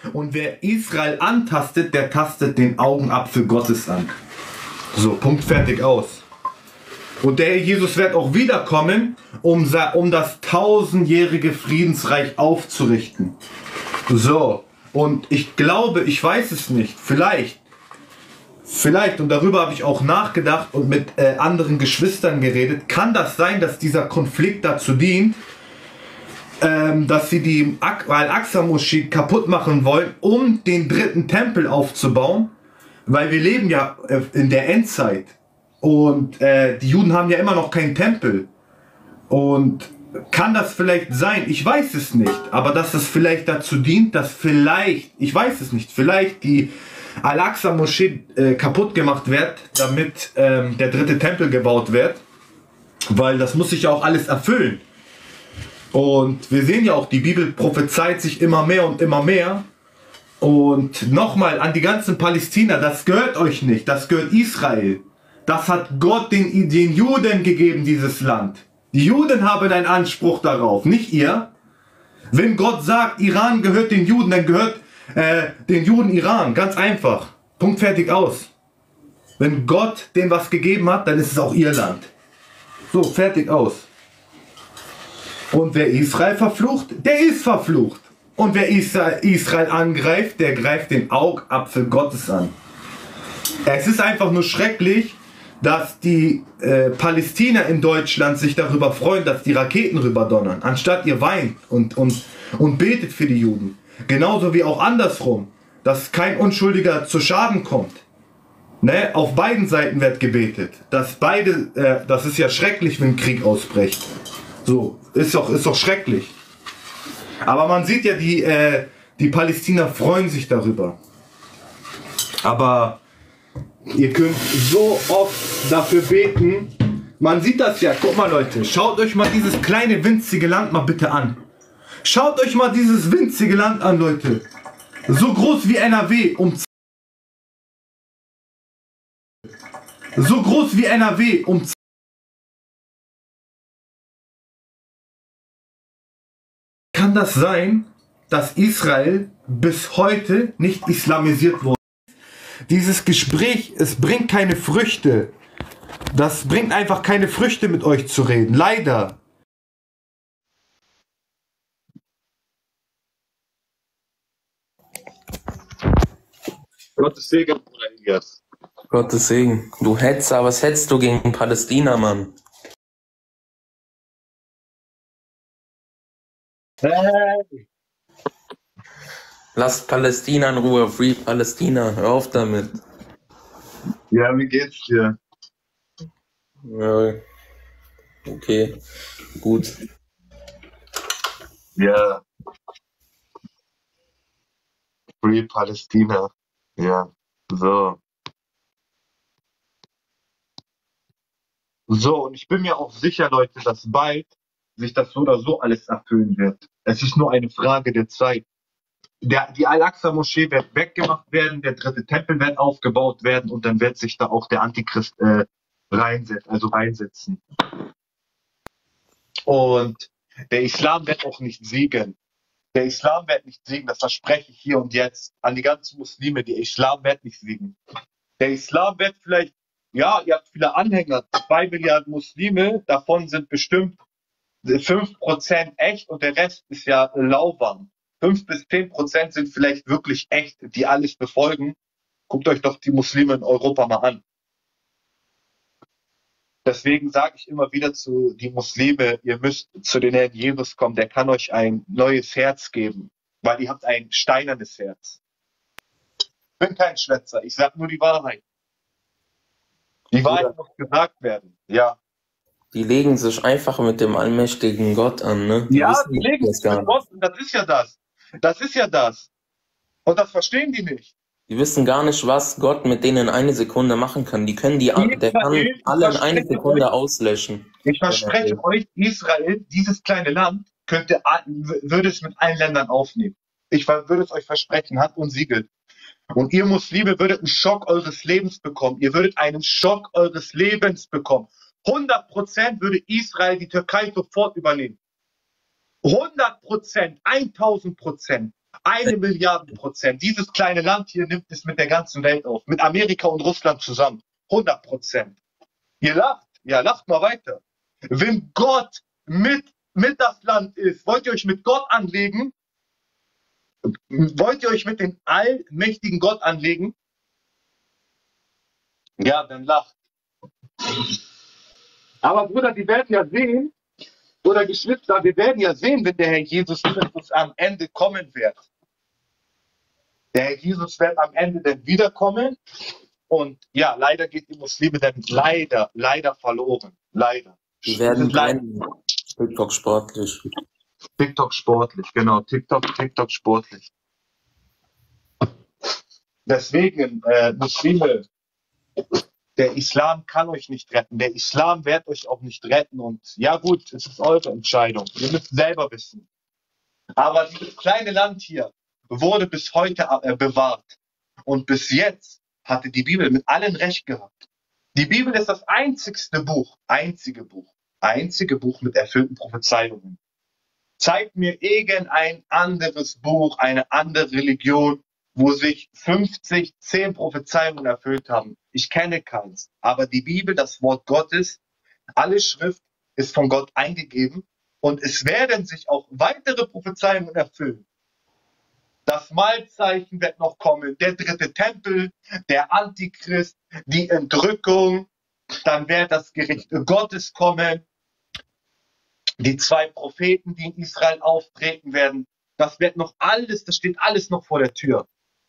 Und wer Israel antastet, der tastet den Augenapfel Gottes an. So, Punkt, fertig, aus. Und der Jesus wird auch wiederkommen, um das 1000-jährige Friedensreich aufzurichten. So, und ich glaube, ich weiß es nicht, vielleicht, und darüber habe ich auch nachgedacht und mit anderen Geschwistern geredet, kann das sein, dass dieser Konflikt dazu dient, dass sie die Al-Aqsa-Moschee kaputt machen wollen, um den dritten Tempel aufzubauen, weil wir leben ja in der Endzeit und die Juden haben ja immer noch keinen Tempel. Und kann das vielleicht sein? Ich weiß es nicht, aber dass es vielleicht dazu dient, dass vielleicht, ich weiß es nicht, vielleicht die Al-Aqsa-Moschee kaputt gemacht wird, damit der dritte Tempel gebaut wird, weil das muss sich ja auch alles erfüllen. Und wir sehen ja auch, die Bibel prophezeit sich immer mehr und immer mehr. Und nochmal an die ganzen Palästina, das gehört euch nicht, das gehört Israel. Das hat Gott den Juden gegeben, dieses Land. Die Juden haben einen Anspruch darauf, nicht ihr. Wenn Gott sagt, Iran gehört den Juden, dann gehört den Juden Iran. Ganz einfach. Punkt, fertig, aus. Wenn Gott denen was gegeben hat, dann ist es auch ihr Land. So, fertig, aus. Und wer Israel verflucht, der ist verflucht. Und wer Israel angreift, der greift den Augapfel Gottes an. Es ist einfach nur schrecklich, dass die Palästina in Deutschland sich darüber freuen, dass die Raketen rüberdonnern, anstatt ihr weint und betet für die Juden. Genauso wie auch andersrum, dass kein Unschuldiger zu Schaden kommt. Ne? Auf beiden Seiten wird gebetet. Dass beide, das ist ja schrecklich, wenn Krieg ausbricht. So, ist doch schrecklich. Aber man sieht ja, die Palästina freuen sich darüber. Aber ihr könnt so oft dafür beten. Man sieht das ja. Guck mal, Leute. Schaut euch mal dieses kleine, winzige Land mal bitte an. Schaut euch mal dieses winzige Land an, Leute. So groß wie NRW. So groß wie NRW. Kann das sein, dass Israel bis heute nicht islamisiert wurde? Dieses Gespräch, es bringt keine Früchte. Das bringt einfach keine Früchte, mit euch zu reden. Leider. Gottes Segen, Bruder Elias. Gottes Segen. Du Hetzer, was hetzt du gegen Palästina, Mann? Hey. Lasst Palästina in Ruhe. Free Palästina. Hör auf damit. Ja, wie geht's dir? Ja. Okay. Gut. Ja. Free Palästina. Ja. So. So, und ich bin mir auch sicher, Leute, dass bald sich das so oder so alles erfüllen wird. Es ist nur eine Frage der Zeit. Die Al-Aqsa-Moschee wird weggemacht werden, der dritte Tempel wird aufgebaut werden und dann wird sich da auch der Antichrist reinsetzen. Und der Islam wird auch nicht siegen. Der Islam wird nicht siegen, das verspreche ich hier und jetzt an die ganzen Muslime. Der Islam wird nicht siegen. Der Islam wird vielleicht, ja, ihr habt viele Anhänger, 2 Milliarden Muslime, davon sind bestimmt 5% echt und der Rest ist ja Lauwarm. 5 bis 10% sind vielleicht wirklich echt, die alles befolgen. Guckt euch doch die Muslime in Europa mal an. Deswegen sage ich immer wieder zu die Muslime, ihr müsst zu den Herrn Jesus kommen, der kann euch ein neues Herz geben, weil ihr habt ein steinernes Herz. Ich bin kein Schwätzer, ich sage nur die Wahrheit. Die Wahrheit muss gesagt werden, ja. Die legen sich einfach mit dem allmächtigen Gott an, ne? Ja, die legen sich mit Gott und das ist ja das. Das ist ja das. Und das verstehen die nicht. Die wissen gar nicht, was Gott mit denen in eine Sekunde machen kann. Der kann alle in eine Sekunde auslöschen. Ich verspreche euch, Israel, dieses kleine Land, würde es mit allen Ländern aufnehmen. Ich würde es euch versprechen, Hand und Siegel. Und ihr Muslime würdet einen Schock eures Lebens bekommen. Ihr würdet einen Schock eures Lebens bekommen. 100% würde Israel die Türkei sofort übernehmen. 100%, 1000%. 1 Milliarde%. Dieses kleine Land hier nimmt es mit der ganzen Welt auf. Mit Amerika und Russland zusammen. 100%. Ihr lacht. Ja, lacht mal weiter. Wenn Gott mit das Land ist, wollt ihr euch mit Gott anlegen? Wollt ihr euch mit dem allmächtigen Gott anlegen? Ja, dann lacht. Aber Bruder, wir werden ja sehen, oder Geschwister, wir werden ja sehen, wenn der Herr Jesus Christus am Ende kommen wird. Der Herr Jesus wird am Ende dann wiederkommen. Und ja, leider geht die Muslime dann leider verloren. Leider. Die werden brennen. TikTok sportlich. TikTok sportlich, genau. TikTok sportlich. Deswegen, Muslime, der Islam kann euch nicht retten. Der Islam wird euch auch nicht retten. Und ja gut, es ist eure Entscheidung. Ihr müsst selber wissen. Aber dieses kleine Land hier wurde bis heute bewahrt. Und bis jetzt hatte die Bibel mit allen recht gehabt. Die Bibel ist das einzige Buch mit erfüllten Prophezeiungen. Zeigt mir irgendein anderes Buch, eine andere Religion, wo sich 10 Prophezeiungen erfüllt haben. Ich kenne keins. Aber die Bibel, das Wort Gottes, alle Schrift ist von Gott eingegeben und es werden sich auch weitere Prophezeiungen erfüllen. Das Mahlzeichen wird noch kommen, der 3. Tempel, der Antichrist, die Entrückung, dann wird das Gericht Gottes kommen, die 2 Propheten, die in Israel auftreten werden. Das wird noch alles, das steht alles noch vor der Tür.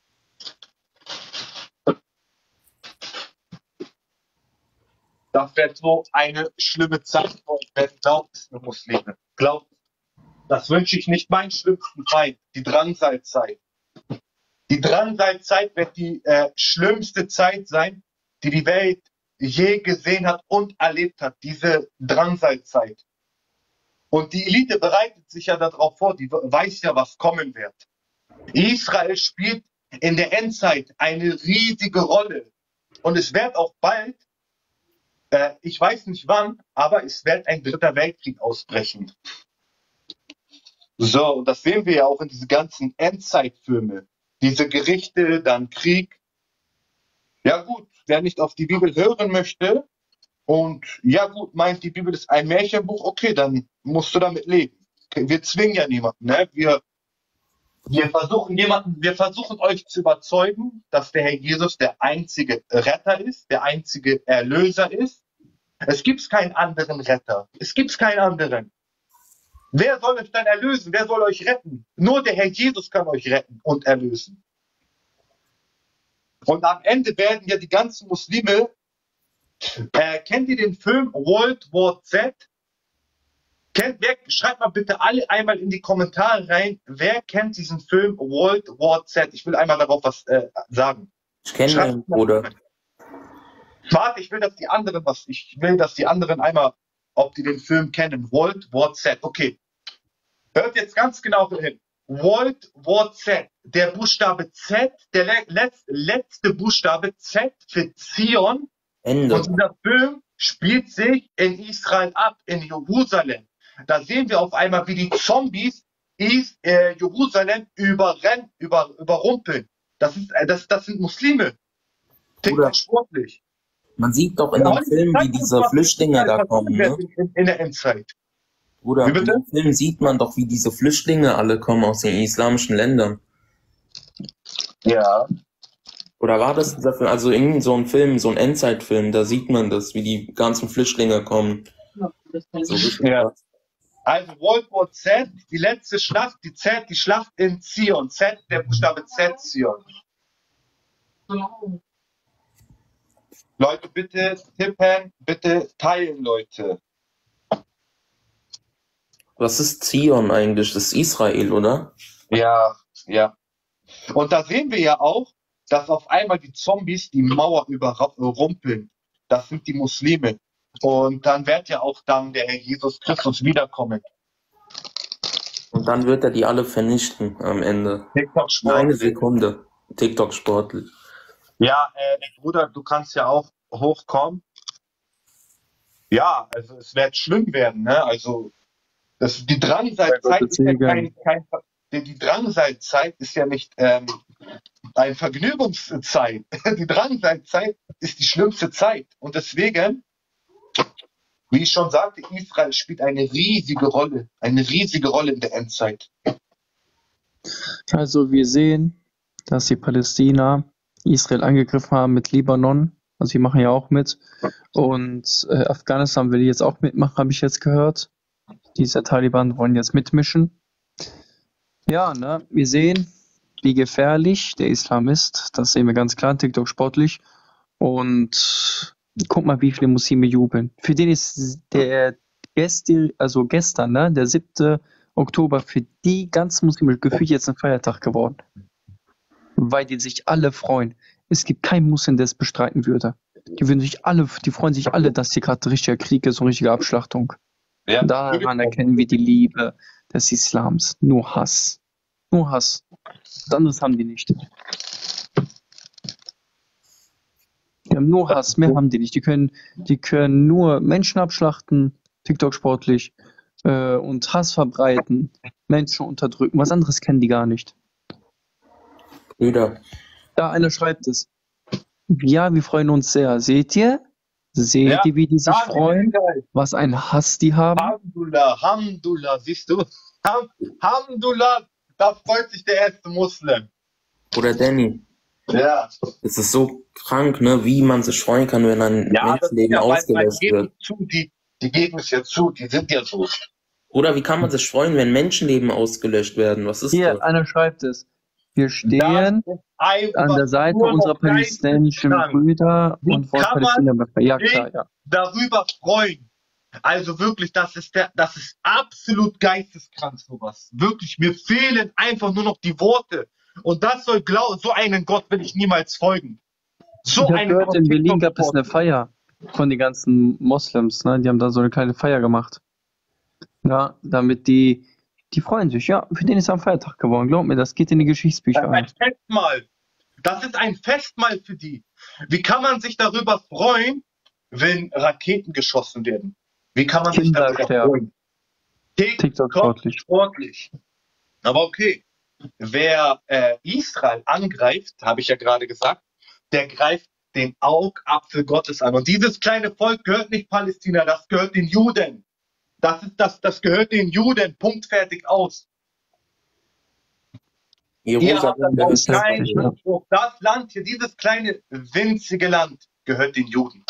Das wird so eine schlimme Zeit für euch werden, glaubt es mir, Muslime. Glaubt. Das wünsche ich nicht meinen schlimmsten Feind, die Drangsalzeit. Die Drangsalzeit wird die schlimmste Zeit sein, die die Welt je gesehen hat und erlebt hat, diese Drangsalzeit. Und die Elite bereitet sich ja darauf vor, die weiß ja, was kommen wird. Israel spielt in der Endzeit eine riesige Rolle. Und es wird auch bald, ich weiß nicht wann, aber es wird ein 3. Weltkrieg ausbrechen. So, und das sehen wir ja auch in diesen ganzen Endzeitfilme. Diese Gerichte, dann Krieg. Ja gut, wer nicht auf die Bibel hören möchte und ja gut, meint, die Bibel ist ein Märchenbuch, okay, dann musst du damit leben. Okay, wir zwingen ja niemanden, ne? Wir versuchen euch zu überzeugen, dass der Herr Jesus der einzige Retter ist, der einzige Erlöser ist. Es gibt keinen anderen Retter. Es gibt keinen anderen. Wer soll euch dann erlösen? Wer soll euch retten? Nur der Herr Jesus kann euch retten und erlösen. Und am Ende werden ja die ganzen Muslime, kennt ihr den Film World War Z? Schreibt mal bitte alle einmal in die Kommentare rein, wer kennt diesen Film World War Z? Ich will einmal darauf was sagen. Ich kenne ihn, Bruder. Warte, ich will, dass die anderen einmal, ob die den Film kennen. World War Z. Okay. Hört jetzt ganz genau hin. World War Z. Der Buchstabe Z, der letzte Buchstabe Z für Zion. Ende. Und dieser Film spielt sich in Israel ab, in Jerusalem. Da sehen wir auf einmal, wie die Zombies Jerusalem überrumpeln. Das sind Muslime. TikTok sportlich. Man sieht doch in dem Film, wie diese Flüchtlinge da kommen, ne? In der Endzeit. Bruder, in dem Film sieht man doch, wie diese Flüchtlinge alle kommen aus den islamischen Ländern. Ja. Oder war das dieser Film, also in so einem Film, so ein Endzeitfilm, da sieht man das, wie die ganzen Flüchtlinge kommen. So ja. Also World War Z, die letzte Schlacht, die Schlacht in Zion. Z, der Buchstabe Z, Zion. Leute, bitte tippen, bitte teilen, Leute. Was ist Zion eigentlich? Das ist Israel, oder? Ja, ja. Und da sehen wir ja auch, dass auf einmal die Zombies die Mauer überrumpeln. Das sind die Muslime. Und dann wird ja auch dann der Herr Jesus Christus wiederkommen. Und dann wird er die alle vernichten am Ende. TikTok sportlich. Eine Sekunde. TikTok sportlich. Ja, Bruder, du kannst ja auch hochkommen. Ja, also es wird schlimm werden, ne? Also die Drangsal-Zeit ist ja denn die Drangsalzzeit ist ja nicht eine Vergnügungszeit. Die Drangsalzzeit ist die schlimmste Zeit. Und deswegen, wie ich schon sagte, Israel spielt eine riesige Rolle in der Endzeit. Also wir sehen, dass die Palästina Israel angegriffen haben mit Libanon. Also die machen ja auch mit. Und Afghanistan will jetzt auch mitmachen, habe ich jetzt gehört. Diese Taliban wollen jetzt mitmischen. Ja, ne, wir sehen, wie gefährlich der Islam ist. Das sehen wir ganz klar, TikTok sportlich. Und guck mal, wie viele Muslime jubeln. Für den ist gestern, ne, der 7. Oktober, für die ganzen Muslime gefühlt jetzt ein Feiertag geworden. Weil die sich alle freuen. Es gibt keinen Muslim, der es bestreiten würde. Die freuen sich alle, dass hier gerade richtiger Krieg ist und richtige Abschlachtung. Ja. Daran erkennen wir die Liebe des Islams. Nur Hass. Nur Hass. Was anderes haben die nicht. Die haben nur Hass, mehr haben die nicht. Die können nur Menschen abschlachten, TikTok sportlich, und Hass verbreiten, Menschen unterdrücken. Was anderes kennen die gar nicht. Brüder, Da einer schreibt es. Ja, wir freuen uns sehr. Seht ihr? Seht ihr, wie die sich freuen? Was ein Hass die haben? Hamdullah, siehst du? Hamdullah, da freut sich der erste Muslim. Bruder Danny, Ja. es ist so krank, ne, wie man sich freuen kann, wenn ein Menschenleben ausgelöscht wird. Die geben es ja zu, die sind ja so. Oder wie kann man sich freuen, wenn Menschenleben ausgelöscht werden? Was ist Hier, das? einer schreibt es. Wir stehen an der Seite unserer palästinensischen Brüder und wollen Palästina befreien. Ja, klar, ja. Darüber freuen. Also wirklich, das ist absolut geisteskrank sowas. Wirklich, mir fehlen einfach nur noch die Worte. Und das soll so einen Gott will ich niemals folgen. So Ich habe einen gehört, Gott in will ich Berlin doch gab es folgen. eine Feier von den ganzen Moslems, ne? Die haben da so eine kleine Feier gemacht. Ja, damit die freuen sich, ja, für den ist am Feiertag geworden. Glaub mir, das geht in die Geschichtsbücher Ein ein. Festmahl. Das ist ein Festmahl für die. Wie kann man sich darüber freuen, wenn Raketen geschossen werden? Wie kann man sich Kinder darüber sterben. freuen? TikTok sportlich. Aber okay, wer Israel angreift, habe ich ja gerade gesagt, der greift den Augapfel Gottes an. Und dieses kleine Volk gehört nicht Palästina, das gehört den Juden. Das gehört den Juden. Punkt, fertig, aus. Ihr habt Jerusalem das ist auch keinen heftig, ja. Anspruch. Das Land hier, dieses kleine, winzige Land, gehört den Juden.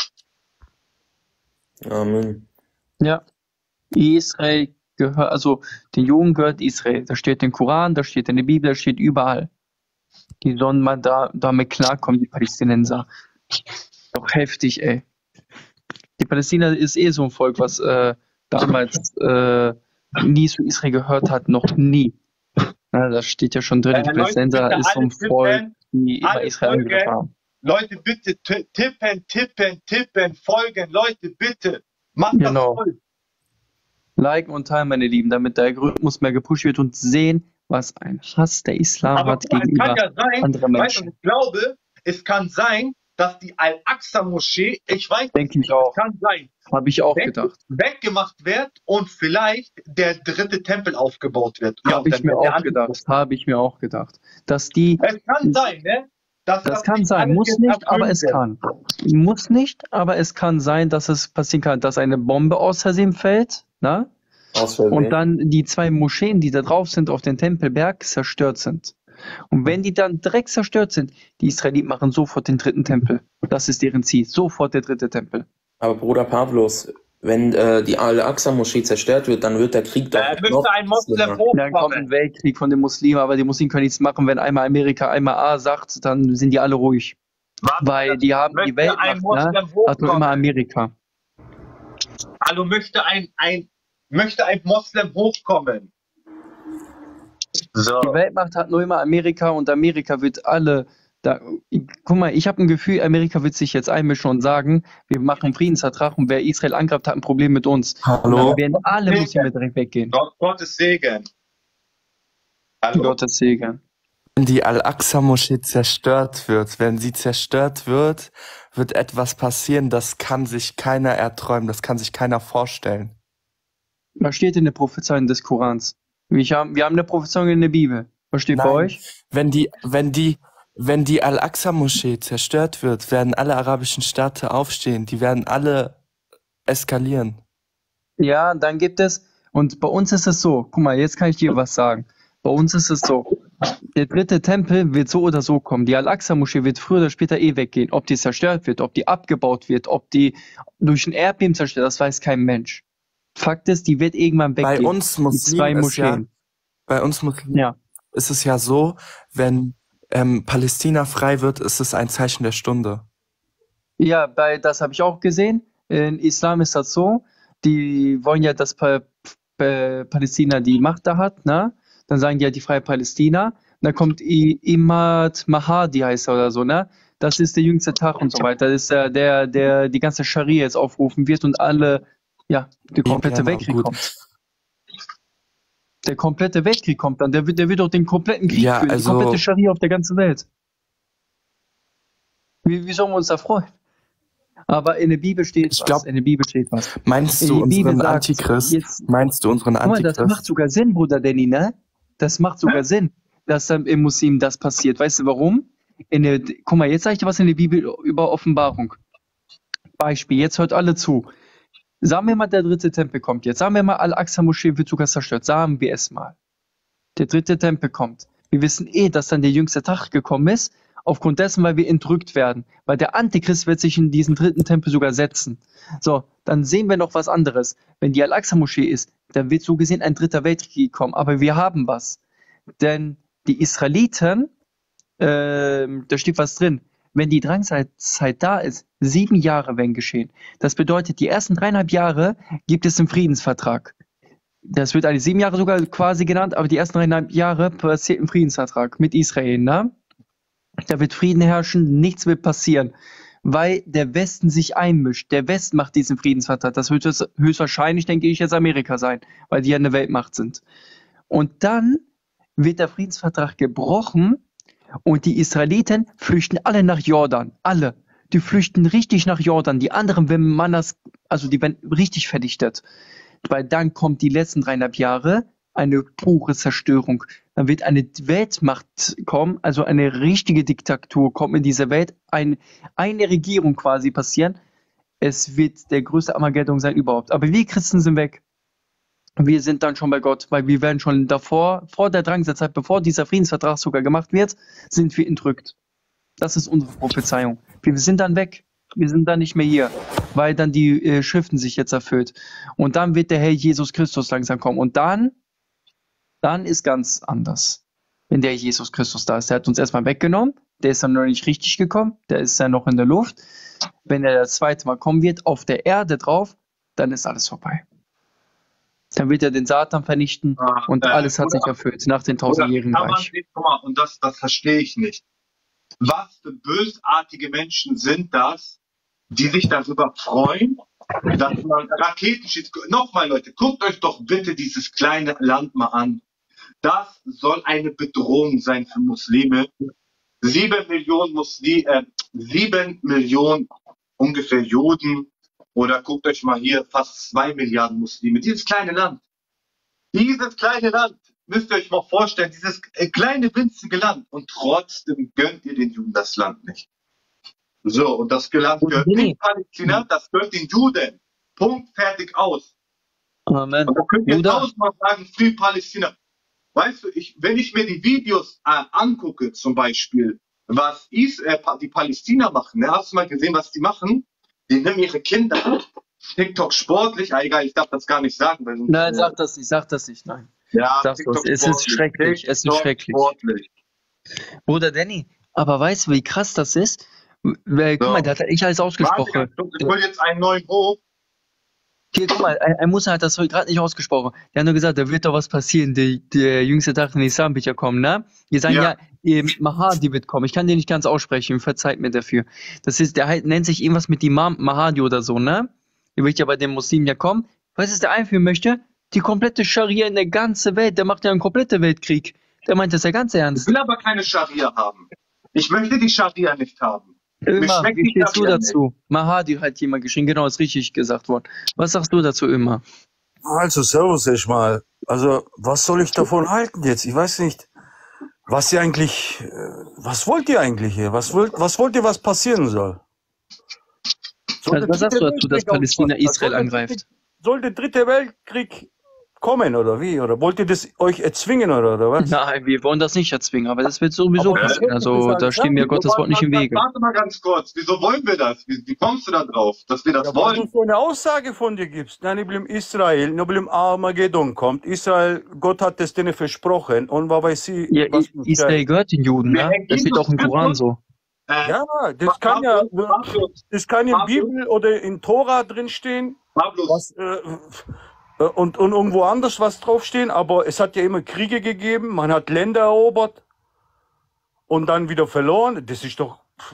Amen. Ja, Israel gehört, also den Juden gehört Israel. Da steht im Koran, da steht in der Bibel, da steht überall. Die sollen mal damit klarkommen, die Palästinenser. Doch heftig, ey. Die Palästina ist eh so ein Volk, was damals nie zu Israel gehört hat, noch nie. Ja, das steht ja schon drin. Die Palästinenser Leute, ist so ein bitte Volk, die immer alle Israel angegriffen folgen. haben. Leute, bitte tippen, folgen. Leute, bitte. Macht Genau. das voll. Liken und teilen, meine Lieben, damit der Algorithmus mehr gepusht wird und sehen, was ein Hass der Islam Aber hat guck mal, es gegenüber kann ja sein, anderen weißt du, Menschen. ich glaube, es kann sein, dass die Al-Aqsa-Moschee, ich weiß Denke nicht, ich auch. es kann sein, Habe ich auch gedacht. weggemacht wird und vielleicht der dritte Tempel aufgebaut wird. Habe ich dann mir wird der auch gedacht. Antichrist. Habe ich mir auch gedacht. Dass die, Es kann sein, ne? das kann nicht sein, alles muss jetzt nicht, aber erfüllt es wird. kann. Muss nicht, aber es kann sein, dass es passieren kann, dass eine Bombe aus Versehen fällt, na? Aus Versehen. Und dann die 2 Moscheen, die da drauf sind auf den Tempelberg, zerstört sind. Und wenn die dann direkt zerstört sind, die Israeliten machen sofort den 3. Tempel. Das ist deren Ziel. Sofort der 3. Tempel. Aber Bruder Pavlos, wenn die Al-Aqsa-Moschee zerstört wird, dann wird der Krieg doch Müsste ein Moslem schlimmer. Dann kommt ein hochkommen. Weltkrieg von den Muslimen, aber die Muslimen können nichts machen. Wenn einmal Amerika einmal A sagt, dann sind die alle ruhig. Weil die haben die Möchte ein Weltmacht, ne? Moslem Hat nur immer hochkommen. Amerika. Also möchte ein Moslem hochkommen. So. Die Weltmacht hat nur immer Amerika und Amerika wird alle. Guck mal, ich habe ein Gefühl, Amerika wird sich jetzt einmischen und sagen, wir machen einen Friedensvertrag und wer Israel angreift, hat ein Problem mit uns. Und Hallo? dann werden alle Muslime direkt weggehen. Gottes Segen. Hallo? Gottes Segen. Wenn die Al-Aqsa-Moschee zerstört wird, wenn sie zerstört wird, wird etwas passieren, das kann sich keiner erträumen, das kann sich keiner vorstellen. Was steht in den Prophezeiungen des Korans? Wir haben eine Prophezeiung in der Bibel. Was steht bei Nein, euch? wenn die Al-Aqsa-Moschee zerstört wird, werden alle arabischen Staaten aufstehen. Die werden alle eskalieren. Ja, dann gibt es, und bei uns ist es so, guck mal, jetzt kann ich dir was sagen. Bei uns ist es so, der dritte Tempel wird so oder so kommen. Die Al-Aqsa-Moschee wird früher oder später weggehen. Ob die zerstört wird, ob die abgebaut wird, ob die durch ein Erdbeben zerstört, das weiß kein Mensch. Fakt ist, die wird irgendwann Bei weggehen. uns Die zwei Muslimen Moscheen. Ja. ist es ja so, wenn Palästina frei wird, ist es ein Zeichen der Stunde. Ja, das habe ich auch gesehen. In Islam ist das so, die wollen ja, dass Palästina die Macht da hat, ne? Dann sagen die ja die freie Palästina. Dann kommt Imad Mahdi, heißt er oder so, ne? Das ist der jüngste Tag und so weiter. Das ist der die ganze Scharia jetzt aufrufen wird und alle, ja, der komplette Weltkrieg gut. kommt. Der komplette Weltkrieg kommt dann. Der wird doch den kompletten Krieg Ja, führen, die also- komplette Scharia auf der ganzen Welt. Wie sollen wir uns da freuen? Aber in der Bibel steht Ich was. glaub- In der Bibel steht was. Meinst du Die Bibel unseren sagt, Antichrist? jetzt- Meinst du unseren Guck mal, das macht Antichrist? sogar Sinn, Bruder Danny, ne? Das macht sogar Sinn, dass dann im Muslim das passiert. Weißt du warum? Guck mal, jetzt sage ich dir was in der Bibel über Offenbarung. Beispiel, jetzt hört alle zu. Sagen wir mal, der dritte Tempel kommt jetzt. Sagen wir mal, Al-Aqsa-Moschee wird sogar zerstört. Sagen wir es mal. Der dritte Tempel kommt. Wir wissen dass dann der jüngste Tag gekommen ist, aufgrund dessen, weil wir entrückt werden. Weil der Antichrist wird sich in diesen dritten Tempel sogar setzen. So, dann sehen wir noch was anderes. Wenn die Al-Aqsa-Moschee ist, dann wird so gesehen ein dritter Weltkrieg kommen. Aber wir haben was. Denn die Israeliten, da steht was drin, wenn die Drangsalzzeit da ist, 7 Jahre werden geschehen. Das bedeutet, die ersten 3,5 Jahre gibt es einen Friedensvertrag. Das wird eigentlich 7 Jahre sogar quasi genannt, aber die ersten 3,5 Jahre passiert ein Friedensvertrag mit Israel, ne? Da wird Frieden herrschen, nichts wird passieren, weil der Westen sich einmischt. Der Westen macht diesen Friedensvertrag. Das wird höchstwahrscheinlich, denke ich, jetzt Amerika sein, weil die ja eine Weltmacht sind. Und dann wird der Friedensvertrag gebrochen und die Israeliten flüchten alle nach Jordan. Alle. Die flüchten richtig nach Jordan. Die anderen, die werden richtig vernichtet. Weil dann kommt die letzten 3,5 Jahre eine pure Zerstörung. Dann wird eine Weltmacht kommen, also eine richtige Diktatur kommt in diese Welt, eine Regierung quasi passieren. Es wird der größte Armageddon sein überhaupt. Aber wir Christen sind weg. Wir sind dann schon bei Gott, weil wir werden schon davor, vor der Drangsalzzeit, bevor dieser Friedensvertrag sogar gemacht wird, sind wir entrückt. Das ist unsere Prophezeiung. Wir sind dann weg. Wir sind dann nicht mehr hier, weil dann die Schriften sich jetzt erfüllt. Und dann wird der Herr Jesus Christus langsam kommen. Und dann ist ganz anders, wenn der Jesus Christus da ist. Der hat uns erstmal weggenommen. Der ist dann noch nicht richtig gekommen. Der ist ja noch in der Luft. Wenn er das zweite Mal kommen wird, auf der Erde drauf, dann ist alles vorbei. Dann wird er den Satan vernichten und alles hat sich erfüllt nach den 1000-jährigen Reich. Guck mal, und das verstehe ich nicht. Was für bösartige Menschen sind das, die sich darüber freuen, dass man Raketen schießt. Nochmal, Leute, guckt euch doch bitte dieses kleine Land mal an. Das soll eine Bedrohung sein für Muslime. 7 Millionen ungefähr Juden. Oder guckt euch mal hier, fast 2 Milliarden Muslime. Dieses kleine Land, müsst ihr euch mal vorstellen, dieses kleine winzige Land. Und trotzdem gönnt ihr den Juden das Land nicht. So, und das Land gehört nicht Palästina, das gehört den Juden. Punkt, fertig, aus. Amen. Und da könnt ihr tausendmal sagen, Free Palästina. Weißt du, wenn ich mir die Videos angucke, zum Beispiel, was die Palästina machen, ne? Hast du mal gesehen, was die machen? Die nehmen ihre Kinder, TikTok sportlich, egal, ich darf das gar nicht sagen. Weil Nein, sag das nicht, nein. Ja, TikTok es ist schrecklich, es ist schrecklich. Sportlich. Bruder Danny, aber weißt du, wie krass das ist? Guck mal, der hat ich alles ausgesprochen. Warte, ich hol jetzt einen neuen hoch. Hier, guck mal, ein Muster hat das gerade nicht ausgesprochen. Der hat nur gesagt, da wird doch was passieren, der jüngste Tag in Islam wird ja kommen, ne? Die sagen ja, Mahdi wird kommen. Ich kann den nicht ganz aussprechen, verzeiht mir dafür. Das ist, der nennt sich irgendwas mit Imam Mahdi oder so, ne? Der wird ja bei den Muslimen ja kommen. Weißt du, was der einführen möchte? Die komplette Scharia in der ganzen Welt. Der macht ja einen kompletten Weltkrieg. Der meint das ja ganz Ich ernst. will aber keine Scharia haben. Ich möchte die Scharia nicht haben. Immer, wie stehst du dazu? Mahdi hat jemand geschrieben, genau, ist richtig gesagt worden. Was sagst du dazu, immer? Also, servus erstmal. Also, was soll ich davon halten jetzt? Ich weiß nicht, was ihr eigentlich, was wollt ihr eigentlich hier? Was wollt ihr, was passieren soll? Also, was sagst du dazu, dass Palästina Israel angreift? Soll der dritte Weltkrieg kommen oder wie? Oder wollt ihr das euch erzwingen oder was? Nein, wir wollen das nicht erzwingen, aber das wird sowieso Aber passieren. Also da stehen mir Gottes Wort nicht im Wege. Warte mal ganz kurz. Wieso wollen wir das? Wie kommst du da drauf, dass wir das Ja, weil du wollen? so eine Aussage von dir gibst. Nein, ich Israel, nur Armageddon kommt. Israel, Gott hat es denen versprochen. Und was weiß ich, Ja, was Israel gehört den Juden, ne? Das steht auch im Koran so. Ja, das kann ja in Bibel oder in Tora drinstehen. Was, und irgendwo anders was draufstehen, aber es hat ja immer Kriege gegeben, man hat Länder erobert und dann wieder verloren. Das ist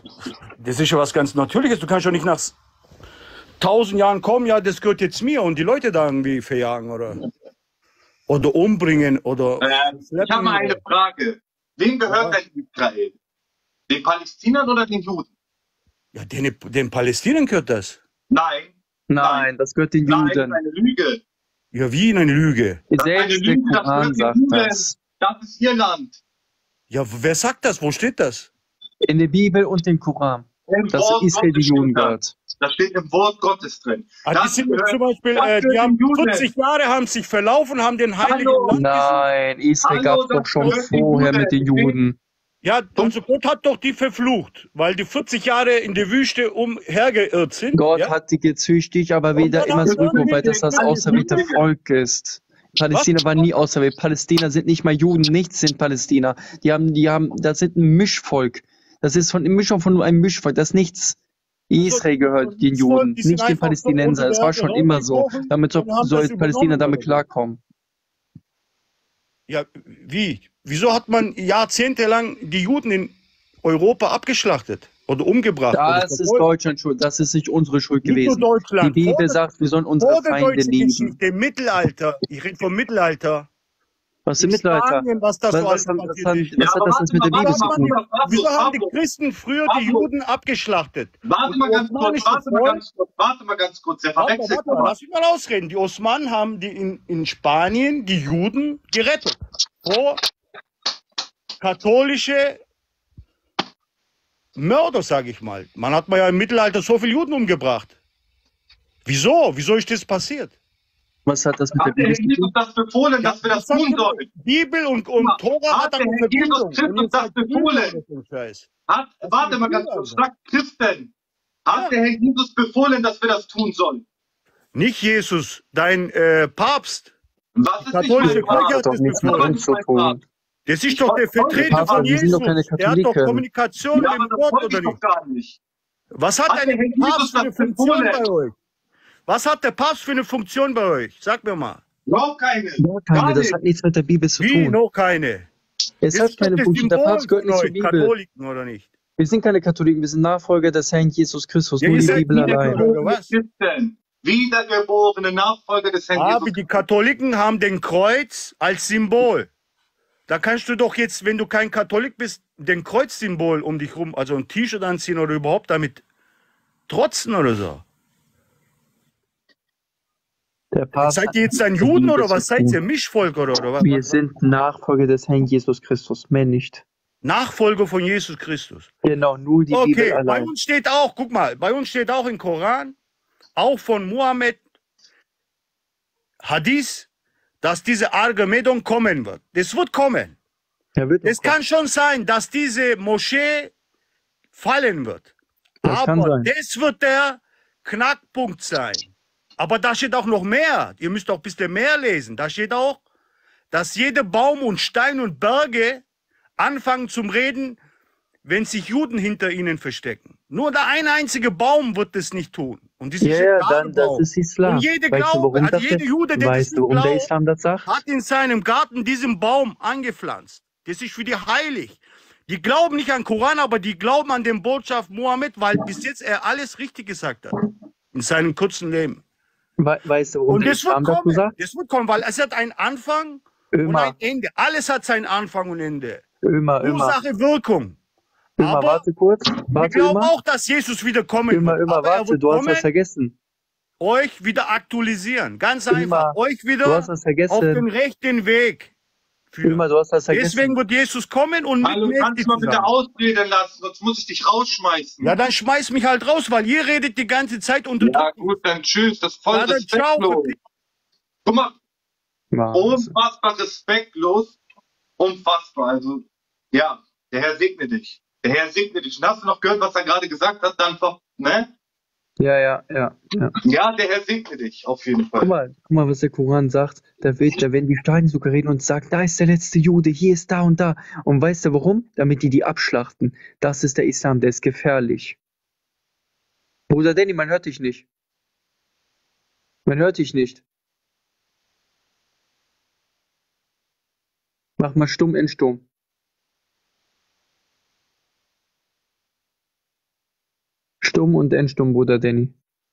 ja was ganz Natürliches. Du kannst doch nicht nach 1000 Jahren kommen, ja, das gehört jetzt mir und die Leute da irgendwie verjagen oder umbringen oder. Ich habe mal eine Frage. Wem gehört denn Israel? Den Palästinern oder den Juden? Ja, den Palästinern gehört das. Nein. Nein, das gehört den Nein, das ist Juden. eine Lüge. Ja, wie in eine Lüge. Selbst der Koran sagt das. Das ist ihr Land. Ja, wer sagt das? Wo steht das? In der Bibel und dem Koran. Im Dass Wort Israel die Gottes Juden steht das. gehört. Das steht im Wort Gottes drin. Die Das sind gehört- zum Beispiel, das gehört die haben den Juden. 40 Jahre haben sich verlaufen, haben den Heiligen Hallo. Land Nein, Israel Hallo, gab es doch das schon gehört den vorher Juden. mit den Juden. Ja, also Gott hat doch die verflucht, weil die 40 Jahre in der Wüste umhergeirrt sind. Gott ja? hat die gezüchtigt, aber wieder dann immer haben zurückgeholt, weil die- das das dann die auserwählte Juden- Volk ist. Palästina war nie auserwählt. Palästina sind nicht mal Juden, nichts sind Palästina. Das sind ein Mischvolk. Das ist eine Mischung von nur einem Mischvolk, das ist nichts. Israel gehört den Juden, die sind nicht den einfach Palästinensern. Es war schon immer so. runtergebrochen Damit und haben soll das Palästina übernommen, damit oder? klarkommen. Ja, wie? Wieso hat man jahrzehntelang die Juden in Europa abgeschlachtet oder umgebracht? oder Das ist verfolgt? Deutschland schuld, das ist nicht unsere Schuld Nicht nur gewesen. Die Deutschland. Bibel sagt, wir sollen unsere Vor der Feinde deutschen lieben. Geschichte, im Mittelalter, ich rede vom Mittelalter. Was im In Mittelalter? Spanien, was das so alles passiert ist. Was hat das mit der Bibel zu tun? Wieso haben die Christen früher die Juden abgeschlachtet? Warte mal ganz kurz, warte mal ganz kurz. Der verwechselt Warte, lass mich mal ausreden. Die Osmanen haben in Spanien die Juden gerettet. Vor katholische Mörder, sage ich mal. Man hat mal ja im Mittelalter so viele Juden umgebracht. Wieso? Wieso ist das passiert? Was hat das mit der Hat der Bibel Herr zu tun? Jesus das befohlen, dass wir das sagt tun die sollen? Bibel und Tora hat Hat eine der Herr Jesus Verbindung. Christus Und ihr das seid Lügner befohlen? mit dem Scheiß. Warte mal ganz kurz, sagt Christen. Hat der Herr Jesus befohlen, dass wir das tun sollen? Nicht Jesus, dein Papst. Was ist Katholische nicht mein Kirche Papst? hat doch das nichts mit befohlen. uns zu tun. Das ist doch der Vertreter Papst, von wir sind Jesus. doch keine Der hat doch Katholiken. Kommunikation Ja, mit aber dem das Gott, wollte oder ich doch nicht? gar nicht. Was hat Hat denn der der Herr Jesus Papst für eine das Funktion befohlen? bei euch? Was hat der Papst für eine Funktion bei euch? Sag mir mal. Noch keine. Gar keine, Gar das nicht. hat nichts mit der Bibel zu Wie? tun. Noch keine. Es Das hat ist doch keine das Funktion. Der Symbol Papst gehört von nicht zur euch, Bibel. Katholiken, oder nicht? Wir sind keine Katholiken, wir sind Nachfolger des Herrn Jesus Christus, Ja, nur ihr die seid Bibel wieder allein. oder was? Christen. Wiedergeborene Nachfolger des Herrn Aber Jesus. die Katholiken haben den Kreuz als Symbol. Da kannst du doch jetzt, wenn du kein Katholik bist, den Kreuzsymbol um dich rum, also ein T-Shirt anziehen oder überhaupt damit trotzen oder so. Der Papst Seid hat ihr jetzt ein nichts mit der Juden Bibel oder zu was seid tun. ihr? Mischvolk oder was? Wir sind Nachfolger des Herrn Jesus Christus, mehr nicht. Nachfolger von Jesus Christus. Genau, nur die Bibel Okay, bei allein. uns steht auch, guck mal, bei uns steht auch im Koran, auch von Mohammed, Hadith, dass diese Armageddon kommen wird. Das wird kommen. Ja, wird Es doch kommen. kann schon sein, dass diese Moschee fallen wird. Das kann Aber sein. das wird der Knackpunkt sein. Aber da steht auch noch mehr. Ihr müsst auch ein bisschen mehr lesen. Da steht auch, dass jeder Baum und Stein und Berge anfangen zum Reden, wenn sich Juden hinter ihnen verstecken. Nur der ein einzige Baum wird es nicht tun. Und das ist Ja, der dann, das Baum. ist Islam. Und jede Weißt du, Glaube, warum also das jeder ist? Jude, der das Weißt du, nicht warum der glaubt, Islam das sagt? hat in seinem Garten diesen Baum angepflanzt. Das ist für die heilig. Die glauben nicht an Koran, aber die glauben an den Botschaft Mohammed, weil bis jetzt er alles richtig gesagt hat. In seinem kurzen Leben. Weißt du, warum Und der das wird Islam dazu kommen. sagt? Das wird kommen, weil es hat einen Anfang und Ömer, ein Ende. Alles hat seinen Anfang und Ende. Ömer, Ursache, Wirkung. Ömer, Aber warte kurz. wir Warte, glauben Ömer. auch, dass Jesus wieder kommen Ömer, wird. Ömer, Aber er warte, wird du hast kommen, was vergessen. euch wieder aktualisieren. Ganz einfach. Ilmar, Euch du wieder hast das auf den vergessen. rechten Weg führen. Ilmar, du hast das Deswegen vergessen. wird Jesus kommen und mit Hallo, mir kannst du mal bitte zusammen. ausreden lassen, sonst muss ich dich rausschmeißen. Ja, dann schmeiß mich halt raus, weil ihr redet die ganze Zeit und Ja, gut, dann tschüss, das ist voll Ja, dann ciao. respektlos. Guck mal, Ja, unfassbar respektlos, unfassbar, also, ja, der Herr segne dich. Der Herr segne dich. Und hast du noch gehört, was er gerade gesagt hat? Dann, ne? ja. Ja, der Herr segne dich, auf jeden Fall. Guck mal, was der Koran sagt. Da werden die Steine sogar reden und sagen, da ist der letzte Jude, hier ist da und da. Und weißt du warum? Damit die abschlachten. Das ist der Islam, der ist gefährlich. Bruder Danny, man hört dich nicht. Man hört dich nicht. Mach mal stumm in stumm. Stumm und endstumm, Bruder Danny.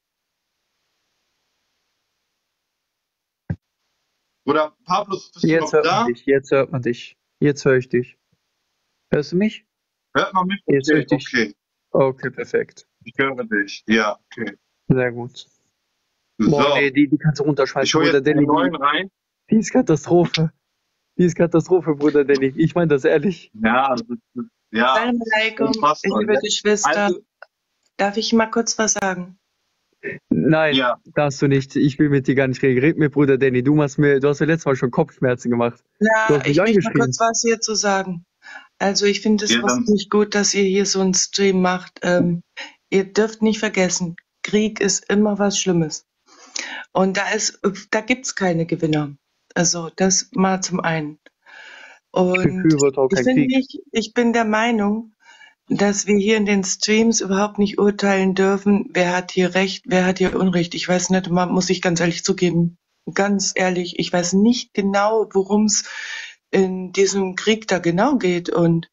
Oder Pablos, bist du Jetzt noch hört da? man dich, jetzt hört man dich. Jetzt höre ich dich. Hörst du mich? Hört man mich? Jetzt höre ich dich. Okay, Okay, perfekt. ich höre dich. Ja, okay. Sehr gut. So, Boah, nee, die kannst du ich runterschmeißen, hole Bruder jetzt den Danny. neuen rein. Die ist Katastrophe. Die ist Katastrophe, Bruder Danny. Ich meine das ehrlich. Ja, ja, Assalamu alaikum, unfassbar. liebe Geschwister. Also, Darf ich mal kurz was sagen? Nein, ja, darfst du nicht. Ich will mit dir gar nicht reden. Red mit Bruder Danny. Du hast mir letztes Mal schon Kopfschmerzen gemacht. Du Ja, hast mich ich möchte mal angeschrien. kurz was hierzu sagen. Also ich finde es ja, dann, nicht gut, dass ihr hier so einen Stream macht. Ihr dürft nicht vergessen, Krieg ist immer was Schlimmes. Und da gibt's keine Gewinner. Also das mal zum einen. Ich Und befürworte auch keinen Krieg. ich bin der Meinung, dass wir hier in den Streams überhaupt nicht urteilen dürfen, wer hat hier Recht, wer hat hier Unrecht. Ich weiß nicht, muss ich ganz ehrlich zugeben, ganz ehrlich, ich weiß nicht genau, worum es in diesem Krieg da genau geht. Und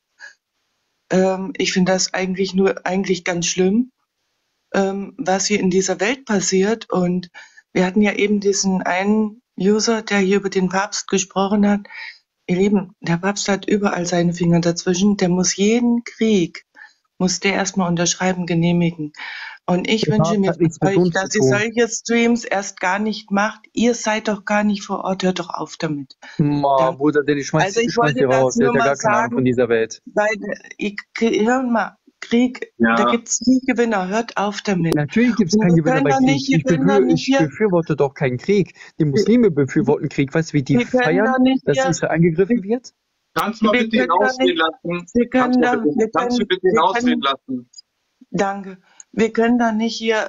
ich finde das eigentlich ganz schlimm, was hier in dieser Welt passiert. Und wir hatten ja eben diesen einen User, der hier über den Papst gesprochen hat. Ihr Lieben, der Papst hat überall seine Finger dazwischen. Der muss jeden Krieg, muss der erstmal unterschreiben, genehmigen. Und ich Der wünsche Papst mir hat nichts von mit euch, uns dass zu ihr tun. solche Streams erst gar nicht macht. Ihr seid doch gar nicht vor Ort, hört doch auf damit. Ma, Bruder Danny, Also ich schmeiß wollte die raus. das Der nur hat ja mal gar keine Ahnung von sagen, dieser Welt. weil, hör mal, Krieg, da ja, gibt's nie Gewinner, hört auf damit. Natürlich gibt es Und keinen wir Gewinner können bei doch Krieg. nicht, wir können doch nicht Ich hier, befürworte doch keinen Krieg. Die Muslime befürworten Krieg. Weißt du, wie die wir können feiern, doch nicht dass hier, Israel angegriffen wird? kannst du mal wir bitte ihn können doch ausreden nicht, lassen? wir Kannst können du mal doch, bitte, kannst du bitte ihn ausreden lassen? danke, wir können doch nicht hier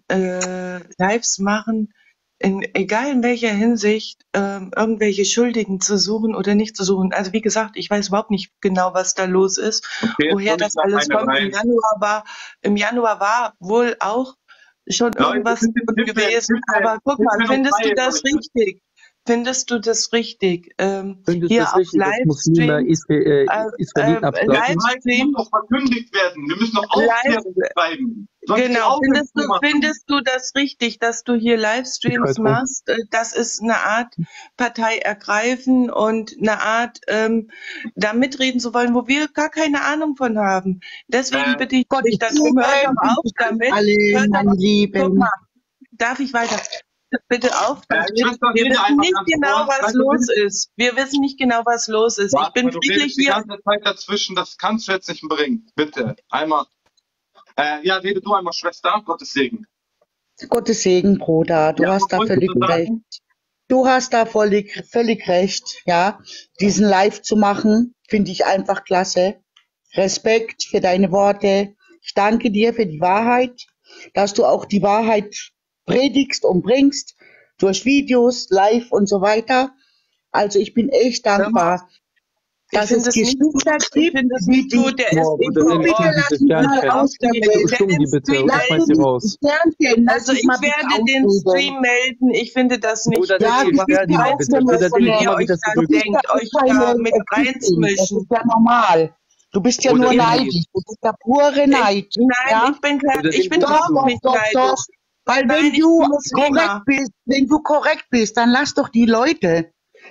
Lives machen, egal in welcher Hinsicht, irgendwelche Schuldigen zu suchen oder nicht zu suchen. Also wie gesagt, ich weiß überhaupt nicht genau, was da los ist, Okay, woher jetzt das hol ich alles noch eine kommt. rein. Im Januar war wohl auch schon Leute, irgendwas bitte, gewesen. Aber guck mal, bitte noch findest du Reihe, das Leute. richtig? Findest du das richtig? Findest du Hier es auf richtig, dass Muslime Livestream, Israeliten abschlachten? Livestream, muss doch verkündigt werden. Wir müssen doch Aufklärung betreiben. Sonst die genau, Augen zumachen. findest du das richtig, dass du hier Ich Livestreams weiß nicht. machst? Das ist eine Art Partei ergreifen und eine Art, da mitreden zu wollen, wo wir gar keine Ahnung von haben. Deswegen bitte ich dich darum, hör doch auf damit. Alle, Hör doch meine auf, guck Lieben. mal, darf ich weiter? Bitte auf damit. Schwester, Wir rede wissen einfach nicht ganz genau, kurz. was Also, los ist. Wir wissen nicht genau, was los ist. Ich Warte bin mal, du friedlich redest die hier. ganze Zeit dazwischen, das kannst du jetzt nicht bringen. Bitte, einmal. Ja, rede du einmal, Schwester, Gottes Segen. Gottes Segen, Bruder. Du Ja, hast da was völlig wolltest du recht. sagen? Du hast da völlig recht, ja. Diesen Live zu machen, finde ich einfach klasse. Respekt für deine Worte. Ich danke dir für die Wahrheit, dass du auch die Wahrheit predigst und bringst durch Videos, live und so weiter. Also ich bin echt dankbar, Ich dass finde es es nicht Geschwister gut. Ich gibt, finde es wie nicht dich. gut. Der ist Boah, nicht Bruder vor Danny, Bitte Ort. stumm lass diese mich mal Sternchen. ausreden. Stumm die bitte Stream oder Lass schmeiß sie mich, raus. Sternchen, lass Also mich ich mal bitte werde den ausreden. Stream melden. Ich finde das nicht Bruder gut, Ja, Danny, du was bist stern ja die auch bitte. eine Bruder Danny, ihr komm mal euch wieder da Du zurück. bist denkt, ja euch keine da mit Christin. Das reinzumischen. ist ja normal. Du bist ja Bruder nur Danny, neidisch. Das ist ja pure Neid. Nein, Ja? ich bin Bruder ich Danny, bin komm überhaupt zu. nicht Doch. neidisch. Weil Nein, wenn ich du bin Muslima. korrekt bist, dann lass doch die Leute.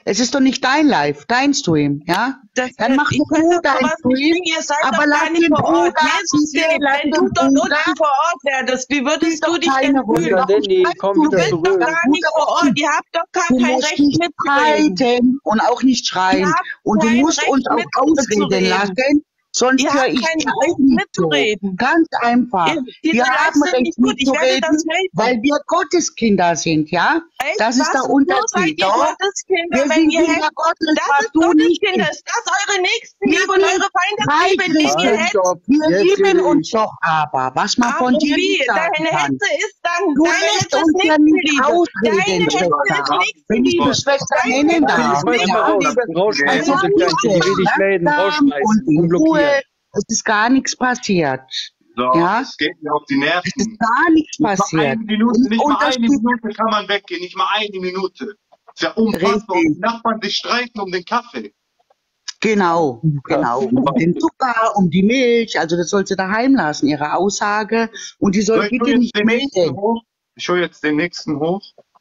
Es ist doch nicht dein Live, dein Stream, ja? Dann mach Ich doch kann du doch dein sowas nicht Stream, bringen, ihr seid aber doch lass gar nicht den vor Ort. Bruder, Jesus, bitte, lass wenn den du dort Bruder, unten vor Ort wärst, wie würdest spielt du dich doch denn keine Rolle. fühlen? Bruder Warum Danny, schreibst komm du Du wieder bist denn? doch zurück. gar Bruder nicht vor Ort. Offen, Ihr habt doch gar du kein musst Recht nicht mitzureden. streiten und auch nicht Ihr schreien. habt Und du kein musst Recht uns auch ausreden mitzureden. lassen, sonst Ihr höre habt ich kein dir auch Recht nicht zu. mitzureden. Ganz einfach. Diese Wir Lives haben sind Recht nicht gut. Ich werde das mitzureden, melden. weil wir Gotteskinder sind, ja? Echt? Das ist der Was? Wo seid Unterschied. ihr Doch, Gotteskinder, wir wenn sind ihr Kinder hättet? Gottes, Das was ist du nicht Gotteskinder. bist. Ist das eure Wir Nächstenliebe und sind eure drei Feindesliebe, indem ihr Christen. Halt, hetzt? stopp. Wir Jetzt lieben rede uns ich. doch aber, was man Aber von dir wie? nicht sagen Deine kann. Hetze ist dann, Du deine lässt Hetze ist uns ja nicht Nächstenliebe. ausreden, Deine Hetze Schwester. ist Wenn ich die Nächstenliebe. Schwester Deine nennen Hetze Danny, darf, ist schmeiß mal ja? raus. Nächstenliebe. Rausschmeißen, Also bitte. Die will bitte, dich melden. langsam Rausschmeißen. und in Unblockieren. Ruhe. Es ist gar nichts passiert. So, Ja? es geht mir auf die Es Nerven. ist gar nichts Nicht mal passiert. eine Minute, nicht Und mal das eine gibt Minute kann man weggehen, nicht mal eine Minute. Ist ja unfassbar. Und richtig. die Nachbarn sich streiten um den Kaffee. Genau, genau. Um den Zucker, um die Milch. Also das soll sie daheim lassen, ihre Aussage. Und die soll So, ich hole bitte jetzt nicht den nächsten melden. hoch. Ich hole jetzt den nächsten hoch.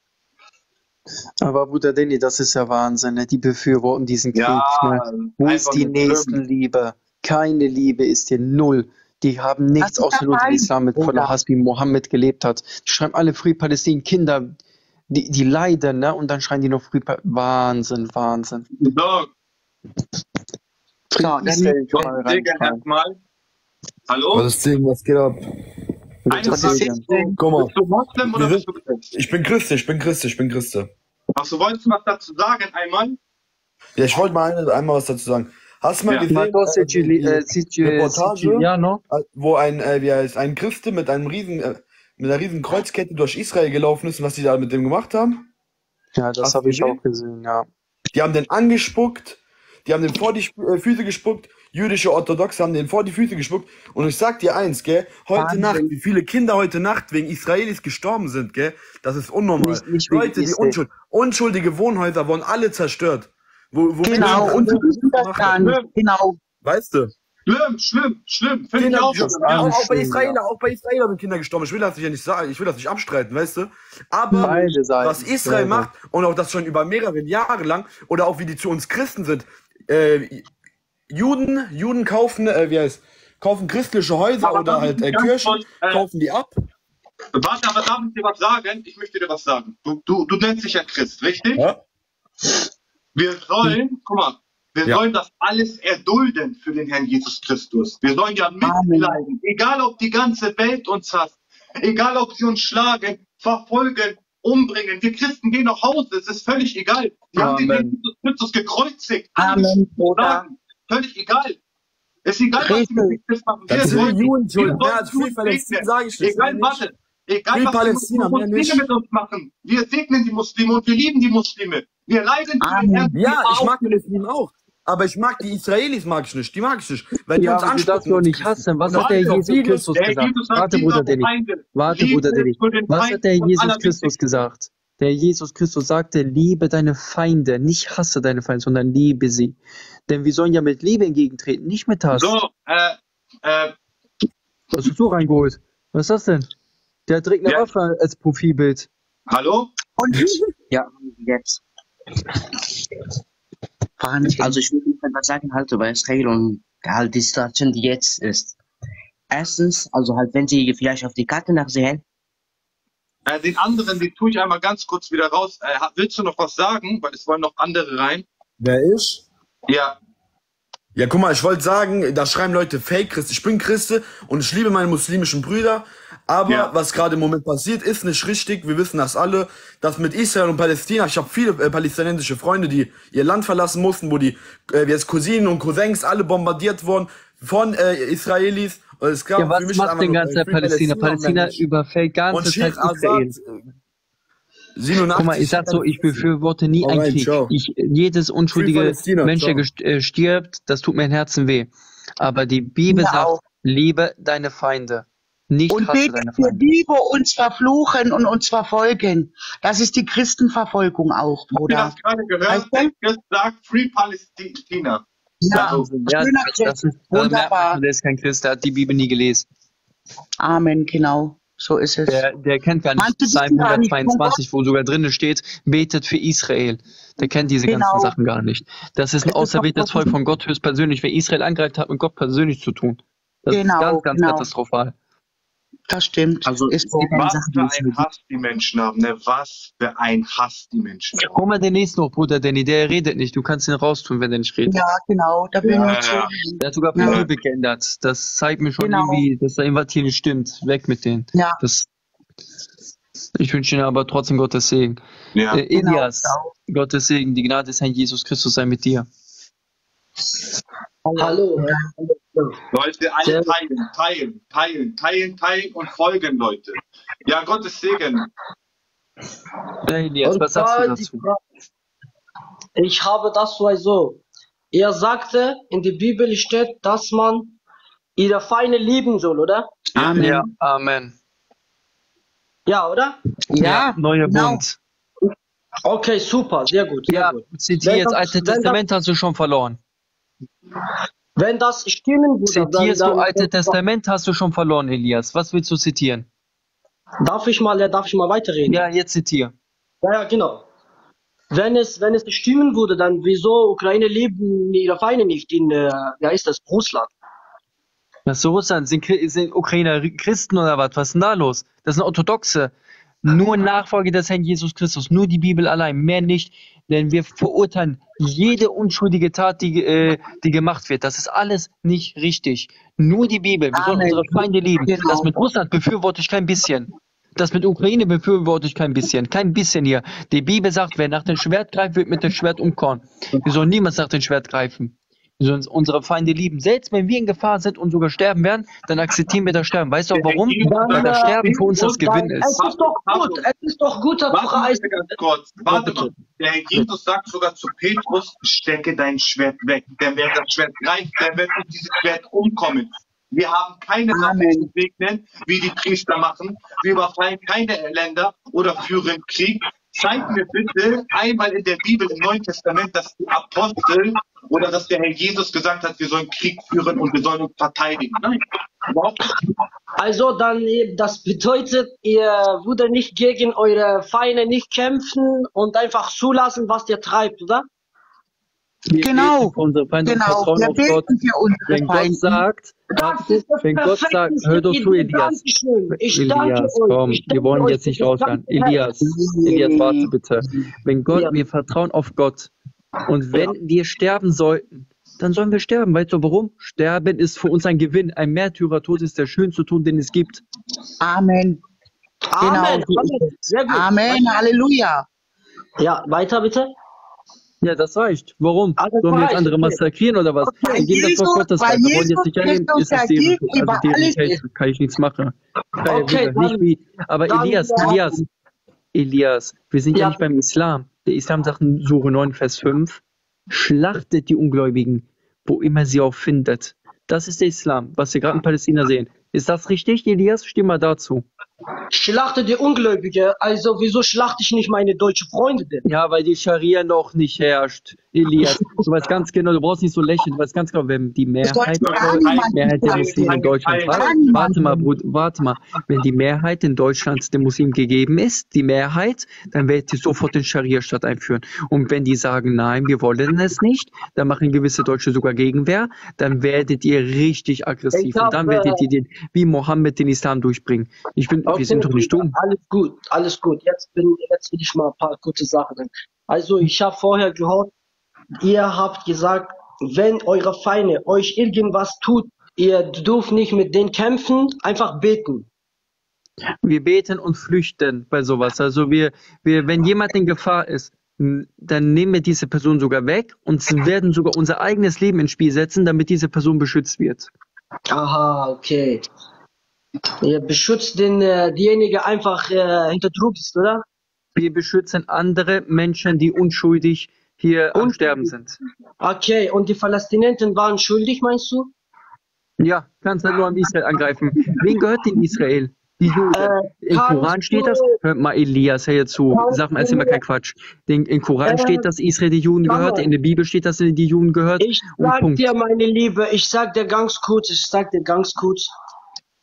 Aber Bruder Danny, das ist ja Wahnsinn, ne? Die befürworten diesen Krieg, Ja, ne? Wo ist einfach die nur schlimm. Nächstenliebe? Keine Liebe ist hier, null. Die haben Das nichts ist der außer nur den Feind, Islam mit voller Bruder. Hass, wie Mohammed gelebt hat. Die schreiben alle Free Palästina, Kinder, die leiden, ne? Und dann schreien die noch Free Palästina. Wahnsinn, Wahnsinn. So, Free So, dann Israel schon mal Digga, reinschreien. erstmal. Hallo? Was ist Ding, was geht ab? Eine Was Frage. ist Bist denn? du, Guck mal, bist du Moslem oder wir bist sind, du Christ? ich bin Christ, ich bin Christ, ich bin Christ. Ach, du wolltest was dazu sagen einmal? Ja, ich wollte mal einmal was dazu sagen. Hast du mal Ja. gesehen, Ma tu die Reportage, siciliano? wo ein Christe mit mit einer riesen Kreuzkette durch Israel gelaufen ist und was die da mit dem gemacht haben? Ja, das Hast du habe ich gesehen? auch gesehen, ja. Die haben den angespuckt, die haben den vor die Füße gespuckt, jüdische Orthodoxe haben den vor die Füße gespuckt. Und ich sag dir eins, gell, heute Wahnsinn. Nacht, wie viele Kinder heute Nacht wegen Israelis gestorben sind, gell, das ist unnormal. Nicht wegen Leute, die Israel. unschuldige Wohnhäuser wurden alle zerstört. Wo Genau, Menschen und sie andere wissen das gemacht gar haben. nicht. Genau. Weißt du? Schlimm. Finde ich Kinder, auch. Das ist ja, alles auch bei schlimm, Israel, ja. auch bei Israel sind Kinder gestorben. Ich will das ja nicht sagen, ich will das nicht abstreiten, weißt du? Aber Beide Seiten. was Israel Ja, ja. macht und auch das schon über mehrere Jahre lang oder auch wie die zu uns Christen sind, Juden kaufen, kaufen christliche Häuser Aber oder darf ich halt nicht ganz Kirchen, kurz, kaufen die ab. Warte, aber darf ich dir was sagen? Ich möchte dir was sagen. Du nennst dich ja Christ, richtig? Ja? Wir sollen, guck mal, wir Ja. sollen das alles erdulden für den Herrn Jesus Christus. Wir sollen ja mitleiden. Egal, ob die ganze Welt uns hasst. Egal, ob sie uns schlagen, verfolgen, umbringen. Wir Christen gehen nach Hause. Es ist völlig egal. Die haben den Herrn Amen. Jesus Christus gekreuzigt. Amen, Bruder. Schlagen. Völlig egal. Es ist egal, was die mit den Christen machen. Das Wir sind sollen- Juden, wir mehr als sollen Free Palästina segnen. sage ich nicht. Egal, mehr warte. nicht. Egal, Free was die Palästina, mehr Muslime nicht. mit uns machen. Wir segnen die Muslime und wir lieben die Muslime. Wir leiden für den Herrn. Ja, ich auch. mag die Muslimen auch. Aber ich mag die Israelis mag ich nicht. Die mag ich nicht. Weil die Ja, uns aber du darfst anspucken. doch nicht hassen. Was hat der Warte, Jesus Jesus- Christus Der gesagt? Jesus sagt, Warte, liebt Bruder eure Danny. Feinde. Warte, Liebt Bruder es Danny. für den Was Feind hat der und Jesus allerwichtigste. Christus gesagt? Der Jesus Christus sagte, liebe deine Feinde, nicht hasse deine Feinde, sondern liebe sie. Denn wir sollen ja mit Liebe entgegentreten, nicht mit Hass. So, Was hast du reingeholt? Was ist das denn? Der trägt eine Ja. Waffe als Profilbild. hallo? Und Ja, jetzt. Wahnsinn. Also ich würde noch etwas sagen halt über Israel und halt die Situation, die jetzt ist. Erstens, also halt, wenn Sie vielleicht auf die Karte nachsehen, Den anderen, die tue ich einmal ganz kurz wieder raus. Willst du noch was sagen? Weil es wollen noch andere rein. Wer ich? Ja. Ja, guck mal, ich wollte sagen, da schreiben Leute Fake Christ. Ich bin Christe und ich liebe meine muslimischen Brüder. Aber Ja. was gerade im Moment passiert, ist nicht richtig. Wir wissen das alle. Das mit Israel und Palästina. Ich habe viele palästinensische Freunde, die ihr Land verlassen mussten, wo die jetzt Cousinen und Cousins alle bombardiert wurden von Israelis. Und es gab Ja, was für mich macht einfach denn nur, ganz der Free Palästina? und mehr Palästina nicht. überfällt ganze Und Zeit Sheikh Israel. Assad, 87. Guck mal, ich sag so, ich befürworte nie einen Alright, Krieg. ciao. Jedes Free unschuldige Palästina, Mensch, der ciao. stirbt, das tut mein Herzen weh. Aber die Bibel Mir sagt, auch. liebe deine Feinde. Nicht Und hasse bete deine für Feinde. die, wo uns verfluchen und uns verfolgen. Das ist die Christenverfolgung auch, Habt ihr Bruder. das gerade gehört? Weißt du? Der Christ sagt Free Palästina. Ja, Wahnsinn. Ja, schöner das Christ. ist, da merkt man Wunderbar. schon, der ist kein Christ, der hat die Bibel nie gelesen. Amen, genau. So ist es. Der kennt gar nicht Manche Psalm wissen gar nicht von Gott. 122, wo sogar drin steht, betet für Israel. Der kennt diese ganzen Genau. Sachen gar nicht. Das ist ein Das ist doch auserwähltes Volk Gott. von Gott höchstpersönlich. Wer Israel angreift, hat mit Gott persönlich zu tun. Das ist Genau, ganz, ganz genau. katastrophal. Das stimmt. Also Ist es so. gibt eine Was Sache, für die ich ein Hass die Menschen haben, ne? Was für ein Hass die Menschen haben. Hol mal den nächsten noch, Bruder Danny. Der redet nicht. Du kannst ihn raustun, wenn der nicht redet. Ja, genau. Da bin ich Ja, zu. ja. Der hat sogar Ja. Profil geändert. Das zeigt mir schon Genau. irgendwie, dass da irgendwas hier nicht stimmt. Weg mit denen. Ja, Ich wünsche Ihnen aber trotzdem Gottes Segen. Ja. genau. Elias, Gottes Segen, die Gnade des Herrn Jesus Christus sei mit dir. Hallo. Leute, alle teilen und folgen, Leute. Ja, Gottes Segen. Ja, Elias, Und was sagst du zwar die dazu? Frage, ich habe das so. Er sagte, in der Bibel steht, dass man ihre Feinde lieben soll, oder? Amen. Ja, Amen. Ja, oder? Ja, neuer genau. Bund. Okay, super, sehr gut, sehr Ja, gut. zitier Wenn jetzt das- Alte wenn das- Testament, hast du schon verloren. Wenn das stimmen würde, Zitierst du Alte Testament, hast du schon verloren, Elias. Was willst du zitieren? darf ich mal weiterreden? Ja, jetzt zitier. Ja, genau. Wenn es stimmen würde, dann wieso Ukraine lieben ihre Feinde nicht in, wie heißt das, Russland? Was ist Russland? Sind Ukrainer Christen oder was? Was ist denn da los? Das sind Orthodoxe. Nur Nachfolger des Herrn Jesus Christus. Nur die Bibel allein. Mehr nicht. Denn wir verurteilen jede unschuldige Tat, die gemacht wird. Das ist alles nicht richtig. Nur die Bibel. Wir sollen Amen. unsere Feinde lieben. Genau. Das mit Russland befürworte ich kein bisschen. Das mit Ukraine befürworte ich kein bisschen. Kein bisschen hier. Die Bibel sagt, wer nach dem Schwert greift, wird mit dem Schwert umkommen. Wir sollen niemals nach dem Schwert greifen. Wir sollen unsere Feinde lieben. Selbst wenn wir in Gefahr sind und sogar sterben werden, dann akzeptieren wir das Sterben. Weißt du auch warum? Weil das Sterben für uns das Gewinn Es ist. ist doch gut, es ist doch gut, dass du Warte mal reist. ganz kurz. Warte mal. Der Herr Jesus sagt sogar zu Petrus, stecke dein Schwert weg. Denn wer das Schwert greift, der wird mit diesem Schwert umkommen. Wir haben keine Waffen zu segnen, wie die Priester machen. Wir überfallen keine Länder oder führen Krieg. Zeig mir bitte einmal in der Bibel im Neuen Testament, dass die Apostel oder dass der Herr Jesus gesagt hat, wir sollen Krieg führen und wir sollen uns verteidigen. Nein, überhaupt nicht. Also dann, das bedeutet, ihr würdet nicht gegen eure Feinde nicht kämpfen und einfach zulassen, was ihr treibt, oder? Wir Genau. beten für unsere Feinde und Genau. vertrauen Wir auf Gott. beten für unsere Wenn Gott Feinde. sagt, Das ist das wenn Gott sagt, perfekte hör doch zu, Idee. Elias. Dankeschön. Ich danke Elias, euch. komm, Ich wir danke wollen euch jetzt für nicht das rausgehen. ganze Herz. Elias, warte bitte. Wenn Gott, Ja. wir vertrauen auf Gott. Und wenn wir sterben sollten, dann sollen wir sterben. Weißt du warum? Sterben ist für uns ein Gewinn. Ein Märtyrertod ist der schönste Tod, den es gibt. Amen. Amen. Genau. Amen. Sehr gut. Amen. Halleluja. Ja, weiter bitte. Ja, das reicht. Warum? Also Sollen wir jetzt reicht, andere okay. massakrieren oder was? Weil Wir gehen das Jesus- Wort Gottes weil weiter. Wir wollen Jesus jetzt nicht angehen, Christus ist es der deren, Sieg über also deren alles Case, ist. kann ich nichts machen. Freie Okay, Wille, dann- nicht wie. Aber dann- Elias, wir sind ja Ja. nicht beim Islam. Der Islam sagt in Sure 9, Vers 5, schlachtet die Ungläubigen, wo immer sie auch findet. Das ist der Islam, was wir gerade in Palästina sehen. Ist das richtig, Elias? Stimm mal dazu. Schlachte die Ungläubige. Also wieso schlachte ich nicht meine deutschen Freunde denn? Ja, weil die Scharia noch nicht herrscht. Elias, du weißt ganz genau, du brauchst nicht so lächeln, du weißt ganz genau, wenn die Mehrheit der Muslime in Deutschland hat. Warte mal, Bruder, warte mal. Wenn die Mehrheit in Deutschland den Muslimen gegeben ist, die Mehrheit, dann werdet ihr sofort den Scharia-Staat einführen. Und wenn die sagen, nein, wir wollen es nicht, dann machen gewisse Deutsche sogar Gegenwehr, dann werdet ihr richtig aggressiv. Ich Und dann hab, werdet ihr den, wie Mohammed den Islam durchbringen. Wir sind doch nicht dumm. Alles gut, alles gut. Jetzt will ich mal ein paar gute Sachen. Also ich habe vorher gehört, ihr habt gesagt, wenn eure Feinde euch irgendwas tut, ihr dürft nicht mit denen kämpfen, einfach beten. Wir beten und flüchten bei sowas. Also wenn jemand in Gefahr ist, dann nehmen wir diese Person sogar weg und werden sogar unser eigenes Leben ins Spiel setzen, damit diese Person beschützt wird. Aha, okay. Ihr beschützt diejenige einfach hinter Trug ist, oder? Wir beschützen andere Menschen, die unschuldig hier am Sterben sind. Okay, und die Palästinenser waren schuldig, meinst du? Ja, kannst du nur an Israel angreifen. Wen gehört denn Israel? Die Juden. Im Koran steht das. Hört mal, Elias, hör jetzt zu. Sag mal, erzähl mal kein Quatsch. Im Koran steht, dass Israel die Juden gehört. In der Bibel steht, dass die Juden gehört. Ich sag dir, meine Liebe, ich sag dir ganz kurz.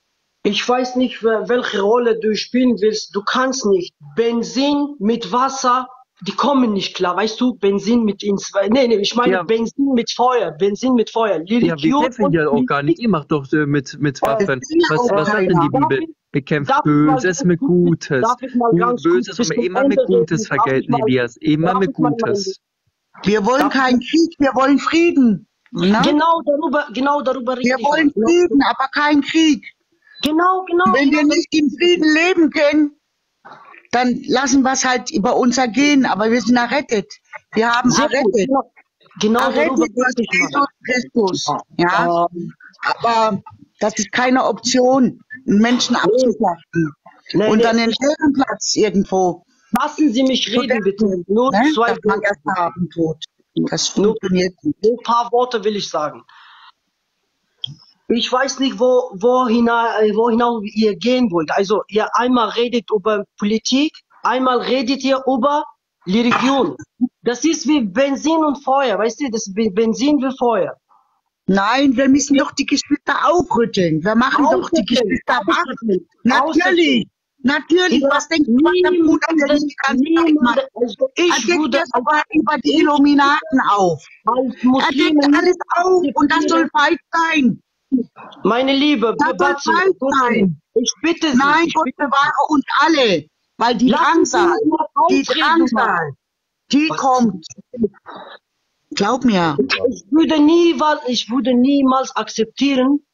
Ich weiß nicht, welche Rolle du spielen willst. Du kannst nicht. Benzin mit Wasser, die kommen nicht klar. Weißt du, Benzin mit nee, ich meine Ja, Benzin mit Feuer. Benzin mit Feuer. ja, wir Religion kämpfen und ja auch gar nicht. Ihr macht doch mit Waffen. will ja auch Was sagt denn keiner. die Bibel? Bekämpft Darf ich mal Böses ganz mit kurz, Gutes. darf ich mal ganz Böses kurz soll man bis zum immer mit Ende Gutes reden? vergelten, Elias. Immer Darf mit ich mal Gutes. Wir wollen darf ich keinen Krieg, wir wollen Frieden. Ne? genau darüber Wir rede ich wollen aber. Frieden, aber keinen Krieg. Genau. Wenn wir nicht in Frieden leben können, dann lassen wir es halt über uns ergehen. Aber wir sind errettet. Wir haben Sehr gut. errettet. Genau darüber Errettet durch rede ich Jesus mal. Christus. Ja? Ähm, Aber das ist keine Option, einen Menschen abzuschlachten. nee, Und dann nee, den Ehrenplatz irgendwo lassen Sie mich zu reden, bitte. decken, Nur ne? zwei dass man Worte. erst haben tut. Das Nur funktioniert nicht. ein paar Worte will ich sagen. Ich weiß nicht, wo hinaus ihr gehen wollt. Also, ihr einmal redet über Politik, einmal redet ihr über Religion. Das ist wie Benzin und Feuer, weißt du? Das ist wie Benzin wie Feuer. Nein, wir müssen doch die Geschwister aufrütteln. Wir machen doch die Geschwister wach. Natürlich. Natürlich. Ja, Was denkt was der Bruder, der nicht die ganze Zeit macht? Also Er ich deckt würde ja sogar über die Illuminaten auf. als Er Muslime deckt alles nicht auf und das soll akzeptieren. Feit sein. Meine Liebe, Das soll Batze, Feit sein. ich bitte Sie, Nein, ich Gott bitte bewahre uns alle. Weil die lassen Sie Drangsal, mich mal die ausreden, Mann. Drangsal, die kommt. Glaub mir. Ich würde niemals akzeptieren,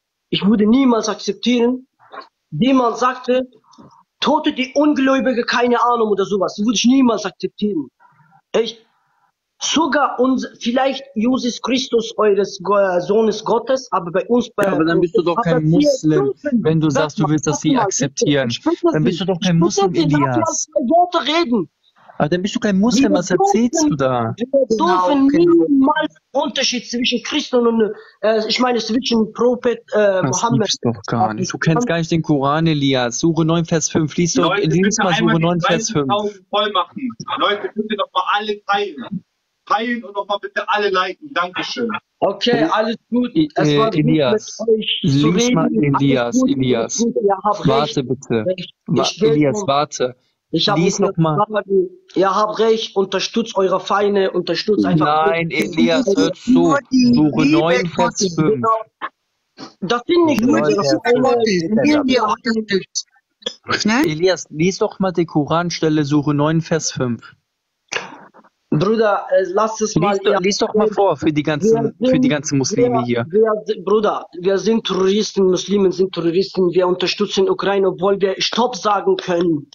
jemand sagte, Tote, die Ungläubige, keine Ahnung oder sowas. Das würde ich niemals akzeptieren. Sogar vielleicht Jesus Christus, eures Sohnes Gottes, aber bei uns, Ja, aber dann bist du doch kein Muslim, wenn du sagst, du willst, dass sie akzeptieren. Dann bist du doch kein Muslim, Elias. Worte reden. Aber dann bist du kein Muslim, was erzählst du da? Wir dürfen niemals Unterschied zwischen Christen und, ich meine, zwischen Prophet Das Mohammed. gibt's doch gar nicht. Du kennst gar nicht den Koran, Elias. Sure 9, Vers 5. Lies mal Sure 9, Vers 5. Voll machen. Leute, bitte noch mal alle teilen. Teilen und noch mal bitte alle liken. Dankeschön. Okay, alles gut. Es war gut, Elias, mit euch zu lies mal, reden. Elias, Alles gut, Elias. alles gut. Ihr habt Warte recht. bitte. Ich will Elias, nur- warte. Ich habe Lies noch mal. Ihr habt recht, unterstützt eure Feinde, unterstützt einfach. Nein, Elias, hör zu. Nur die Sure Liebe 9, Vers Gottes. 5. Das sind nicht Nur die unsere Liebe Feinde. Gottes, die ihr unterstützt. Ne? Elias, lies doch mal die Koranstelle Sure 9, Vers 5. Bruder, lasst es mal. Lies doch mal vor für die ganzen Muslime hier. Bruder, wir sind Terroristen, Muslime sind Terroristen, wir unterstützen Ukraine, obwohl wir Stopp sagen können.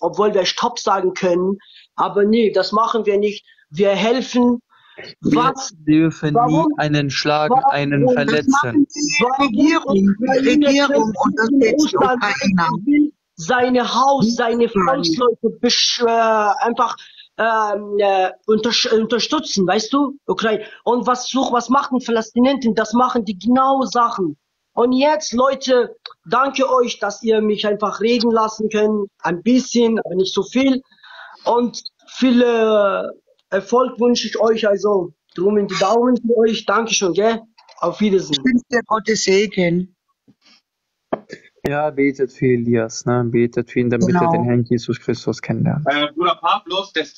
Aber nee, das machen wir nicht. Wir helfen. Wir dürfen nie einen schlagen, einen Das verletzen. machen die Regierung unterstützt die Ukrainer. Seine Haus, seine Volksleute einfach unterstützen, weißt du, Ukraine. Und was machen Palästinenser? Das machen die genaue Sachen. Und jetzt, Leute, danke euch, dass ihr mich einfach reden lassen könnt. Ein bisschen, aber nicht so viel. Und viel Erfolg wünsche ich euch. Also, drum in die Daumen für euch. Dankeschön, gell? Auf Wiedersehen. Ich wünsche dir Gottes Segen. Ja, betet für Elias, ne? Betet für ihn, damit er den Herrn Jesus Christus kennenlernt. Bruder Pablos, der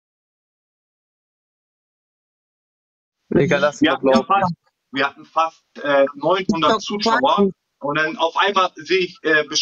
Digga, lass ihn doch laufen. wir hatten fast 900 Zuschauer und dann auf einmal sehe ich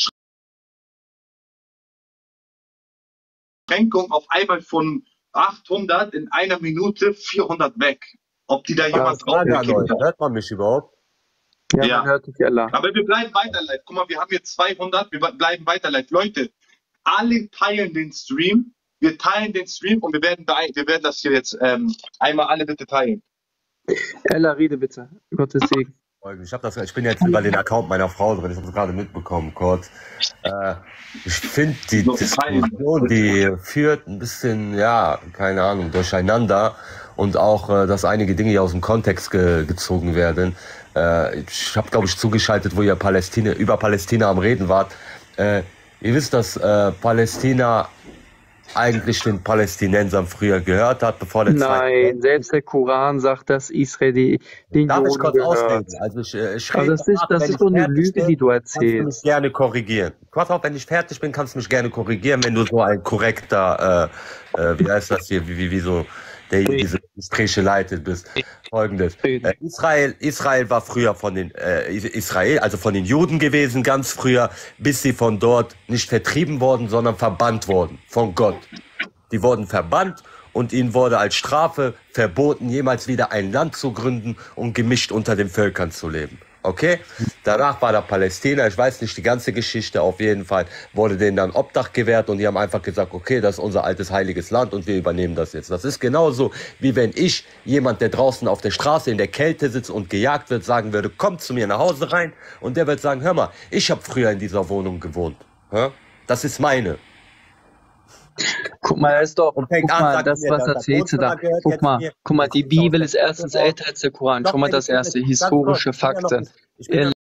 Beschränkung auf einmal von 800 in einer Minute 400 weg. Ob die da jemand draufgeklickt hat. Hört man mich überhaupt? Ja, man hört dich ja lang. Aber wir bleiben weiter live. Guck mal, wir haben jetzt 200, wir bleiben weiter live. Leute, alle teilen den Stream. Wir teilen den Stream und wir werden das hier jetzt einmal alle bitte teilen. Ella, rede bitte. Gottes Segen. Ich bin jetzt über den Account meiner Frau drin, ich habe es gerade mitbekommen, kurz. Ich finde die Diskussion, die führt ein bisschen, ja, keine Ahnung, durcheinander und auch, dass einige Dinge hier aus dem Kontext gezogen werden. Ich habe, glaube ich, zugeschaltet, wo ihr über Palästina am Reden wart. Ihr wisst, dass Palästina eigentlich den Palästinensern früher gehört hat, bevor der Zweite Nein, Weltkrieg. selbst der Koran sagt, dass Israel den Darf ich Juden kurz gehört. ausreden? Also ich Also rede das ist, danach, das wenn ist ich so eine fertig Lüge, bin, die du kannst du mich erzählst. gerne korrigieren. Pass auf, wenn ich fertig bin, kannst du mich gerne korrigieren, wenn du so ein korrekter, wie heißt das hier, wie so, der hier diese Gespräche leitet bist. Folgendes. Israel war früher von den, also von den Juden gewesen, ganz früher, bis sie von dort nicht vertrieben wurden, sondern verbannt wurden von Gott. Die wurden verbannt und ihnen wurde als Strafe verboten, jemals wieder ein Land zu gründen und gemischt unter den Völkern zu leben. Okay? Danach war da Palästina, ich weiß nicht die ganze Geschichte, auf jeden Fall wurde denen dann Obdach gewährt und die haben einfach gesagt, okay, das ist unser altes heiliges Land und wir übernehmen das jetzt. Das ist genauso, wie wenn ich, jemand, der draußen auf der Straße in der Kälte sitzt und gejagt wird, sagen würde, komm zu mir nach Hause rein und der wird sagen, hör mal, ich habe früher in dieser Wohnung gewohnt. Ja? Das ist meine. Guck mal, das ist doch, guck fängt an, mal, sagt das, mir, was das erzählst du da? Wohnzimmer gehört Guck jetzt mal, mir. guck mal, die Jetzt guck Bibel auf ist das erstens Wort. älter als der Koran. Doch, Schon mal wenn das ich erste, ganz kurz, historische ich bin ja noch Fakten. nicht, ich bin ja noch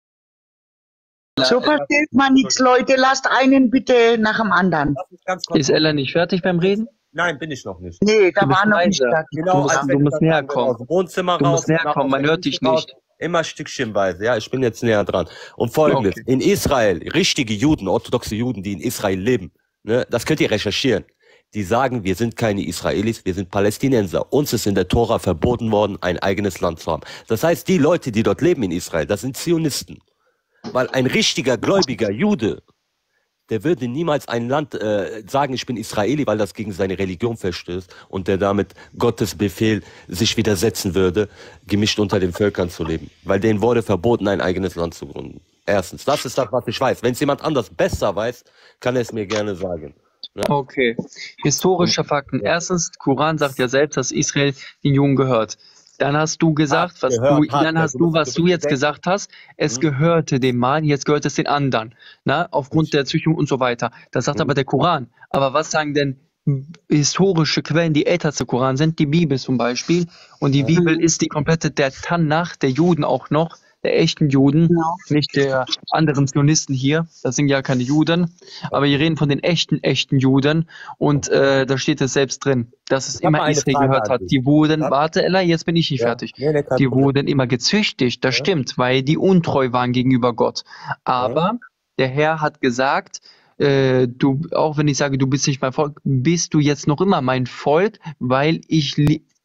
So versteht man nichts, Leute. Lasst einen bitte nach dem anderen. ganz kurz. Ist Ella nicht fertig beim Reden? Nein, bin ich noch nicht. Nee, da Du bist war noch nicht leise. fertig. Genau, musst- als du wenn musst ich näher sagen würde, kommen. aus dem Wohnzimmer Du raus, musst näher nach kommen, aus man der hört dich Küche raus, nicht. immer stückchenweise. Ja, ich bin jetzt näher dran. Und Folgendes, Okay. in Israel, richtige Juden, orthodoxe Juden, die in Israel leben, ne, das könnt ihr recherchieren. Die sagen, wir sind keine Israelis, wir sind Palästinenser. Uns ist in der Tora verboten worden, ein eigenes Land zu haben. Das heißt, die Leute, die dort leben in Israel, das sind Zionisten. Weil ein richtiger gläubiger Jude, der würde niemals ein Land sagen, ich bin Israeli, weil das gegen seine Religion verstößt und der damit Gottes Befehl sich widersetzen würde, gemischt unter den Völkern zu leben. Weil denen wurde verboten, ein eigenes Land zu gründen. Erstens, das ist das, was ich weiß. Wenn es jemand anders besser weiß, kann er es mir gerne sagen. Ne? Okay. Historische Fakten. Erstens, Koran sagt ja selbst, dass Israel den Juden gehört. Dann hast du gesagt, was du jetzt gesagt hast, es gehörte dem Mann, jetzt gehört es den anderen. Na, aufgrund der Züchtung und so weiter. Das sagt aber der Koran. Aber was sagen denn historische Quellen, die älter als der Koran sind? Die Bibel zum Beispiel. Und die Bibel ist die komplette, der Tanach der Juden auch noch, der echten Juden, nicht der anderen Zionisten hier. Das sind ja keine Juden. Aber wir reden von den echten Juden. Und da steht es selbst drin, dass es immer Israel gehört hat. Die wurden, warte Ella, jetzt bin ich nicht fertig. Die wurden immer gezüchtigt, das stimmt, weil die untreu waren gegenüber Gott. Aber der Herr hat gesagt, du, auch wenn ich sage, du bist nicht mein Volk, bist du jetzt noch immer mein Volk, weil ich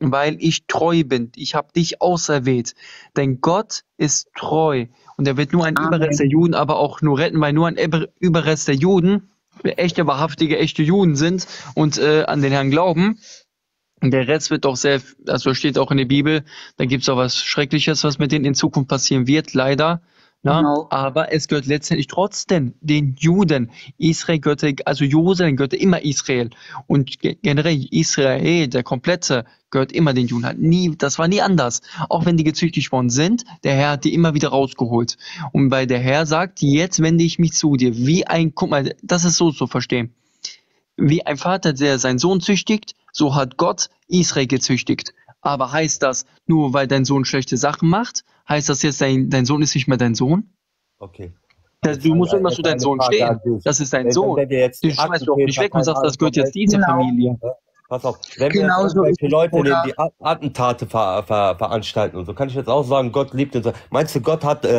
treu bin. Ich habe dich auserwählt. Denn Gott ist treu. Und er wird nur ein Überrest der Juden, aber auch nur retten, weil nur ein Überrest der Juden, echte, wahrhaftige, echte Juden sind und an den Herrn glauben. Und der Rest wird doch also steht auch in der Bibel, da gibt es auch was Schreckliches, was mit denen in Zukunft passieren wird, leider. Na, aber es gehört letztendlich trotzdem den Juden. Israel gehörte, also Jerusalem gehörte immer Israel. Und generell Israel, der komplette, gehört immer den Juden. Das war nie anders. Auch wenn die gezüchtigt worden sind, der Herr hat die immer wieder rausgeholt. Und weil der Herr sagt, jetzt wende ich mich zu dir. Guck mal, das ist so zu verstehen. Wie ein Vater, der seinen Sohn züchtigt, so hat Gott Israel gezüchtigt. Aber heißt das, nur weil dein Sohn schlechte Sachen macht, heißt das jetzt, dein Sohn ist nicht mehr dein Sohn? Okay. Du musst immer zu deinem Sohn stehen. Das ist dein Sohn. Du schmeißt doch nicht weg und sagst, das gehört jetzt dieser Familie. Pass auf, wenn wir jetzt irgendwelche Leute nehmen, die Attentate veranstalten und so, kann ich jetzt auch sagen, Gott liebt den. Meinst du, Gott hat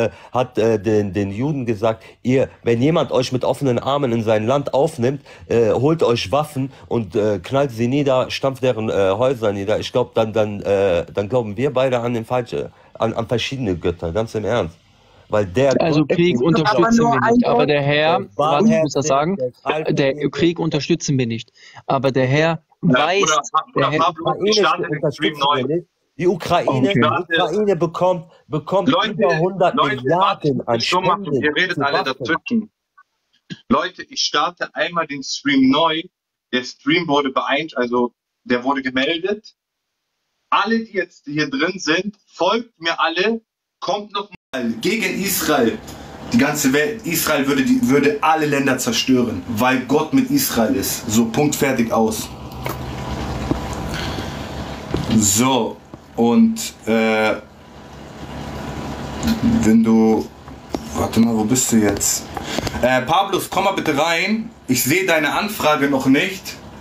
den Juden gesagt, wenn jemand euch mit offenen Armen in sein Land aufnimmt, holt euch Waffen und knallt sie nieder, stampft deren Häuser nieder. Ich glaube, dann glauben wir beide an verschiedene Götter, ganz im Ernst. Weil also Krieg unterstützen wir nicht, aber der Herr, warte, ich muss das sagen, der Krieg unterstützen wir nicht, aber der Herr weiß, die Ukraine bekommt über 100 Milliarden an Spenden. Ihr redet alle dazwischen. Leute, ich starte einmal den Stream neu. Der Stream wurde der wurde gemeldet. Alle, die jetzt hier drin sind, folgt mir alle, kommt noch mal gegen Israel. Die ganze Welt, Israel würde alle Länder zerstören, weil Gott mit Israel ist. So, Punkt, fertig, aus. So, und wenn du... Warte mal, wo bist du jetzt? Pablos, komm mal bitte rein. Ich sehe deine Anfrage noch nicht.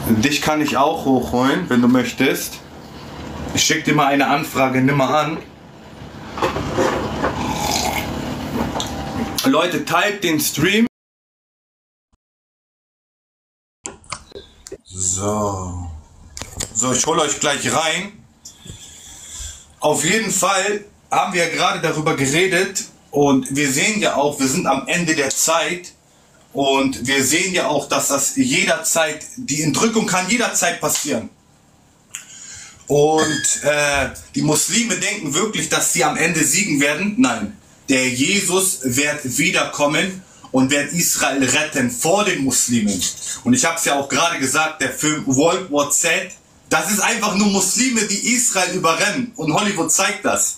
Dich kann ich auch hochholen, wenn du möchtest. Ich schicke dir mal eine Anfrage, nimm mal an. Leute, teilt den Stream. So. So, ich hole euch gleich rein. Auf jeden Fall haben wir ja gerade darüber geredet und wir sehen ja auch, wir sind am Ende der Zeit und wir sehen ja auch, dass das jederzeit, die Entrückung kann jederzeit passieren. Und die Muslime denken wirklich, dass sie am Ende siegen werden. Nein, der Jesus wird wiederkommen und wird Israel retten vor den Muslimen. Und ich habe es ja auch gerade gesagt, der Film World War Z, das ist einfach nur Muslime, die Israel überrennen. Und Hollywood zeigt das.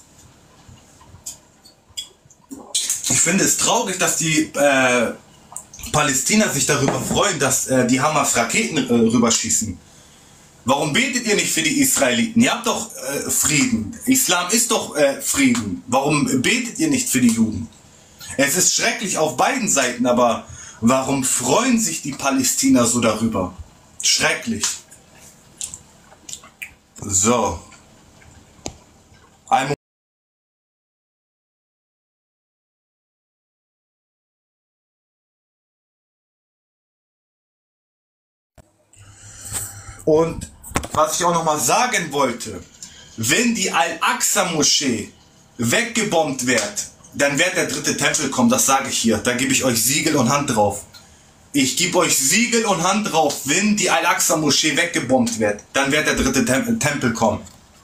Ich finde es traurig, dass die Palästinenser sich darüber freuen, dass die Hamas Raketen rüberschießen. Warum betet ihr nicht für die Israeliten? Ihr habt doch Frieden. Islam ist doch Frieden. Warum betet ihr nicht für die Juden? Es ist schrecklich auf beiden Seiten, aber warum freuen sich die Palästinenser so darüber? Schrecklich. So. Und was ich auch noch mal sagen wollte, wenn die Al-Aqsa-Moschee weggebombt wird, dann wird der dritte Tempel kommen, das sage ich hier. Da gebe ich euch Siegel und Hand drauf. Ich gebe euch Siegel und Hand drauf, wenn die Al-Aqsa-Moschee weggebombt wird, dann wird der dritte Tempel kommen.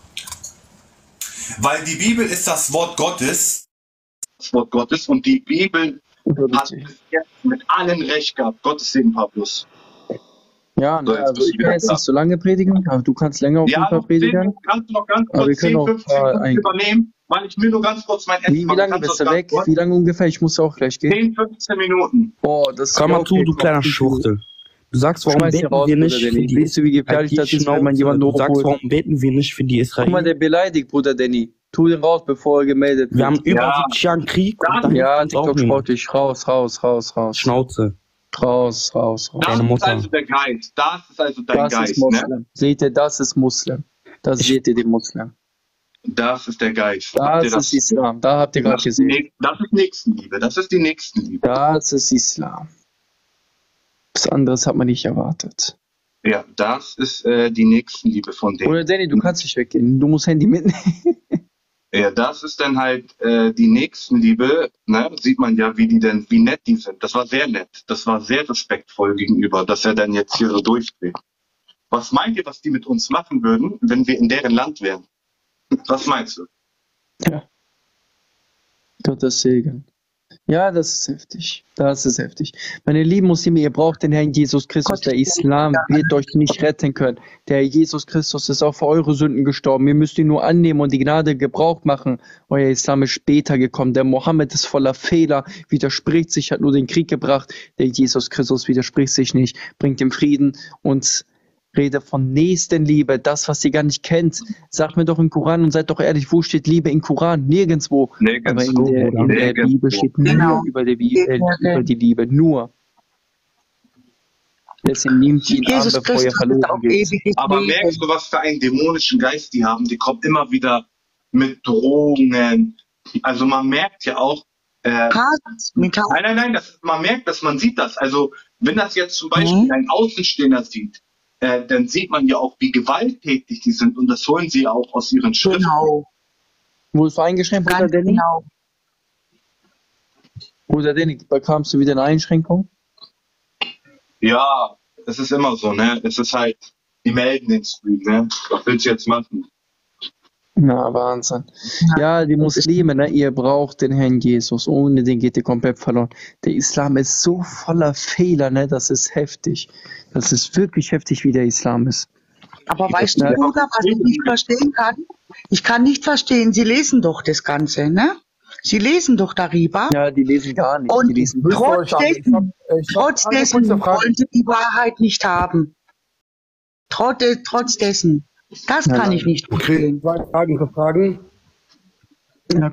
Weil die Bibel ist das Wort Gottes. Das Wort Gottes und die Bibel hat bis jetzt mit allen recht gehabt. Gottes Segen, Paulus. Ja, so, also ich kann jetzt nicht so lange predigen, aber du kannst länger auf jeden Fall predigen. Kannst du noch ganz kurz 10, 15 Minuten übernehmen, weil ich will nur ganz kurz mein Essen Wie lange bist du weg? Wie lange ungefähr? Ich muss auch gleich gehen. 10, 15 Minuten. Boah, das ist Komm mal zu, du kleiner Schwuchtel. Du sagst, warum beten wir nicht für die Weißt du, wie gefährlich das ist, wenn man jemanden hochholt? Du sagst, warum beten wir nicht für die Israelis? Guck mal, der beleidigt, Bruder Danny. Tu den raus, bevor er gemeldet wird. Wir haben über 70 Jahre Krieg. Ja, TikTok sportlich. Raus. Schnauze. Raus. Das ist also der Geist. Das ist also dein Geist. Ne? Seht ihr, das ist Muslim. Das seht ihr, den Muslim. Das ist der Geist. Das ist Islam. Da habt ihr gerade gesehen. Das ist Nächstenliebe. Das ist die Nächstenliebe. Das ist Islam. Was anderes hat man nicht erwartet. Ja, das ist die Nächstenliebe von denen. Oder Danny, du kannst nicht weggehen. Du musst Handy mitnehmen. Ja, das ist dann halt die Nächstenliebe, ne? Sieht man ja, wie nett die sind. Das war sehr nett. Das war sehr respektvoll gegenüber, dass er dann jetzt hier so durchdreht. Was meint ihr, was die mit uns machen würden, wenn wir in deren Land wären? Was meinst du? Ja. Gottes Segen. Ja, das ist heftig. Das ist heftig. Meine lieben Muslime, ihr braucht den Herrn Jesus Christus. Der Islam wird euch nicht retten können. Der Herr Jesus Christus ist auch für eure Sünden gestorben. Ihr müsst ihn nur annehmen und die Gnade Gebrauch machen. Euer Islam ist später gekommen. Der Mohammed ist voller Fehler, widerspricht sich, hat nur den Krieg gebracht. Der Jesus Christus widerspricht sich nicht, bringt den Frieden und rede von Nächstenliebe, das, was ihr gar nicht kennt. Sagt mir doch im Koran und seid doch ehrlich, wo steht Liebe im Koran? Nirgendwo. Aber in der Bibel steht nur über die Liebe. Nur. Deswegen nehmt ihn an, bevor ihr verloren geht. Aber merkst du, was für einen dämonischen Geist die haben? Die kommen immer wieder mit Drohungen. Also man merkt ja auch, nein, man merkt das, man sieht das. Also wenn das jetzt zum Beispiel ein Außenstehender sieht, dann sieht man ja auch, wie gewalttätig die sind und das holen sie auch aus ihren Schriften. Genau. Wo ist eingeschränkt, Bruder Danny? Genau. Bruder Danny, bekamst du wieder eine Einschränkung? Ja, es ist immer so, ne? Es ist halt, die melden den Stream, ne? Was willst du jetzt machen? Na, Wahnsinn. Ja, die Muslime, ne, ihr braucht den Herrn Jesus. Ohne den geht ihr komplett verloren. Der Islam ist so voller Fehler, ne, das ist heftig. Das ist wirklich heftig, wie der Islam ist. Aber weißt du, Bruder, was ich nicht verstehen kann? Ich kann nicht verstehen, sie lesen doch das Ganze, ne? Sie lesen doch darüber. Ja, die lesen gar nicht. Und die lesen trotz dessen wollen sie die Wahrheit nicht haben. Trotz dessen. Das kann ich nicht verstehen. Okay, Fragen. Ja,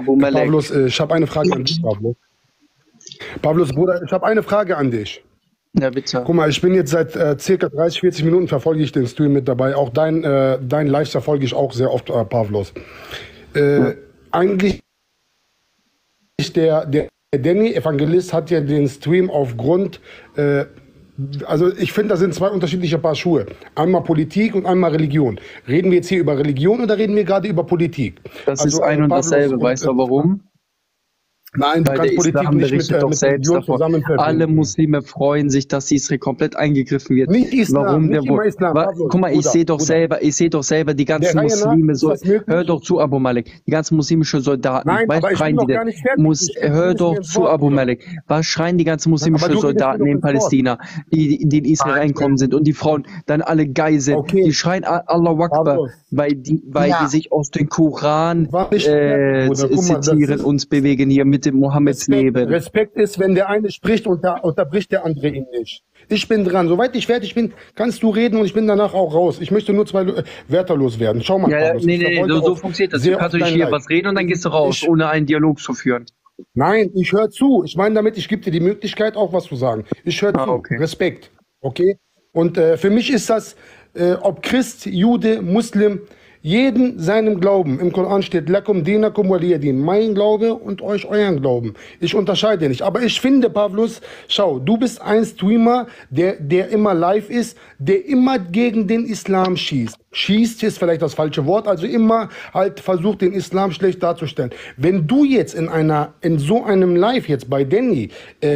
Pavlos, ich habe eine Frage an dich, Pavlos. Pavlos, Bruder, ich habe eine Frage an dich. Ja, bitte. Guck mal, ich bin jetzt seit circa 30, 40 Minuten verfolge ich den Stream mit dabei. Auch dein Live verfolge ich auch sehr oft, Pavlos. Eigentlich der Danny Evangelist hat ja den Stream aufgrund, also ich finde, das sind zwei unterschiedliche Paar Schuhe. Einmal Politik und einmal Religion. Reden wir jetzt hier über Religion oder reden wir gerade über Politik? Das Also ist ein und Pavlos dasselbe, weißt du warum? Nein, du Weil kannst der Politik Islam nicht berichtet doch mit selbst Religion davon. zusammen Alle verbinden. Muslime freuen sich, dass Israel komplett eingegriffen wird. Nicht Islam, Warum nicht immer Islam. Pavlos, Guck mal, ich Bruder, sehe doch Bruder. selber, die Der ganzen Reihe nach Muslime, ist das möglich. hör doch zu, Abu Malik, die ganzen muslimischen Soldaten, Nein, was aber ich schreien bin die noch gar denn? nicht fertig. Ich Hör redest mir doch ins zu, Wort, Abu Bruder. Malik, was schreien die ganzen Aber muslimischen du redest mir Soldaten doch in ins Wort. Palästina, die in Israel reinkommen sind und die Frauen, dann alle Geiseln, Okay, die schreien Allahu Akbar, Pavlos. weil die Ja, sich aus dem Koran War nicht fertig, Bruder. Guck mal, das zitieren, ist uns bewegen hier mit dem Mohammeds Leben. Respekt ist, wenn der eine spricht und da unterbricht der andere ihn nicht. Ich bin dran. Soweit ich fertig bin, kannst du reden und ich bin danach auch raus. Ich möchte nur 2 Wörter loswerden. Schau mal, Ja, Pavlos. Ich nee, verfolge so auch funktioniert das. Du sehr kannst oft nicht dein hier Live. was reden und dann gehst du raus, Ich, ohne einen Dialog zu führen. nein, ich höre zu. Ich meine damit, ich gebe dir die Möglichkeit, auch was zu sagen. Ich höre zu. Okay. Respekt. Okay? Und für mich ist das, ob Christ, Jude, Muslim, jeden seinem Glauben. Im Koran steht, Lakum dinakum waliyadin. Mein Glaube und euch euren Glauben. Ich unterscheide nicht. Aber ich finde, Pavlos, schau, du bist ein Streamer, der immer live ist, der immer gegen den Islam schießt. Schießt ist vielleicht das falsche Wort, also immer halt versucht, den Islam schlecht darzustellen. Wenn du jetzt in so einem Live jetzt bei Danny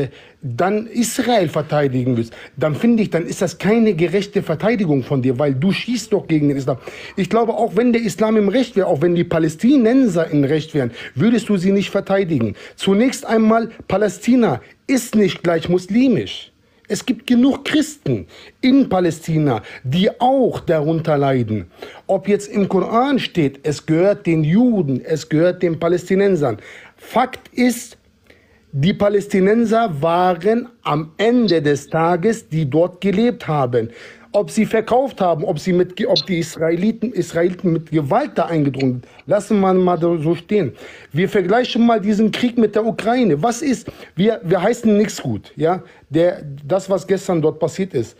dann Israel verteidigen willst, dann finde ich, dann ist das keine gerechte Verteidigung von dir, weil du schießt doch gegen den Islam. Ich glaube, auch wenn der Islam im Recht wäre, auch wenn die Palästinenser im Recht wären, würdest du sie nicht verteidigen. Zunächst einmal, Palästina ist nicht gleich muslimisch. Es gibt genug Christen in Palästina, die auch darunter leiden. Ob jetzt im Koran steht, es gehört den Juden, es gehört den Palästinensern. Fakt ist, die Palästinenser waren am Ende des Tages, die dort gelebt haben. Ob sie verkauft haben, ob die Israeliten mit Gewalt da eingedrungen sind, lassen wir mal so stehen. Wir vergleichen mal diesen Krieg mit der Ukraine. Was ist? Wir heißen nichts gut. Ja? Das, was gestern dort passiert ist,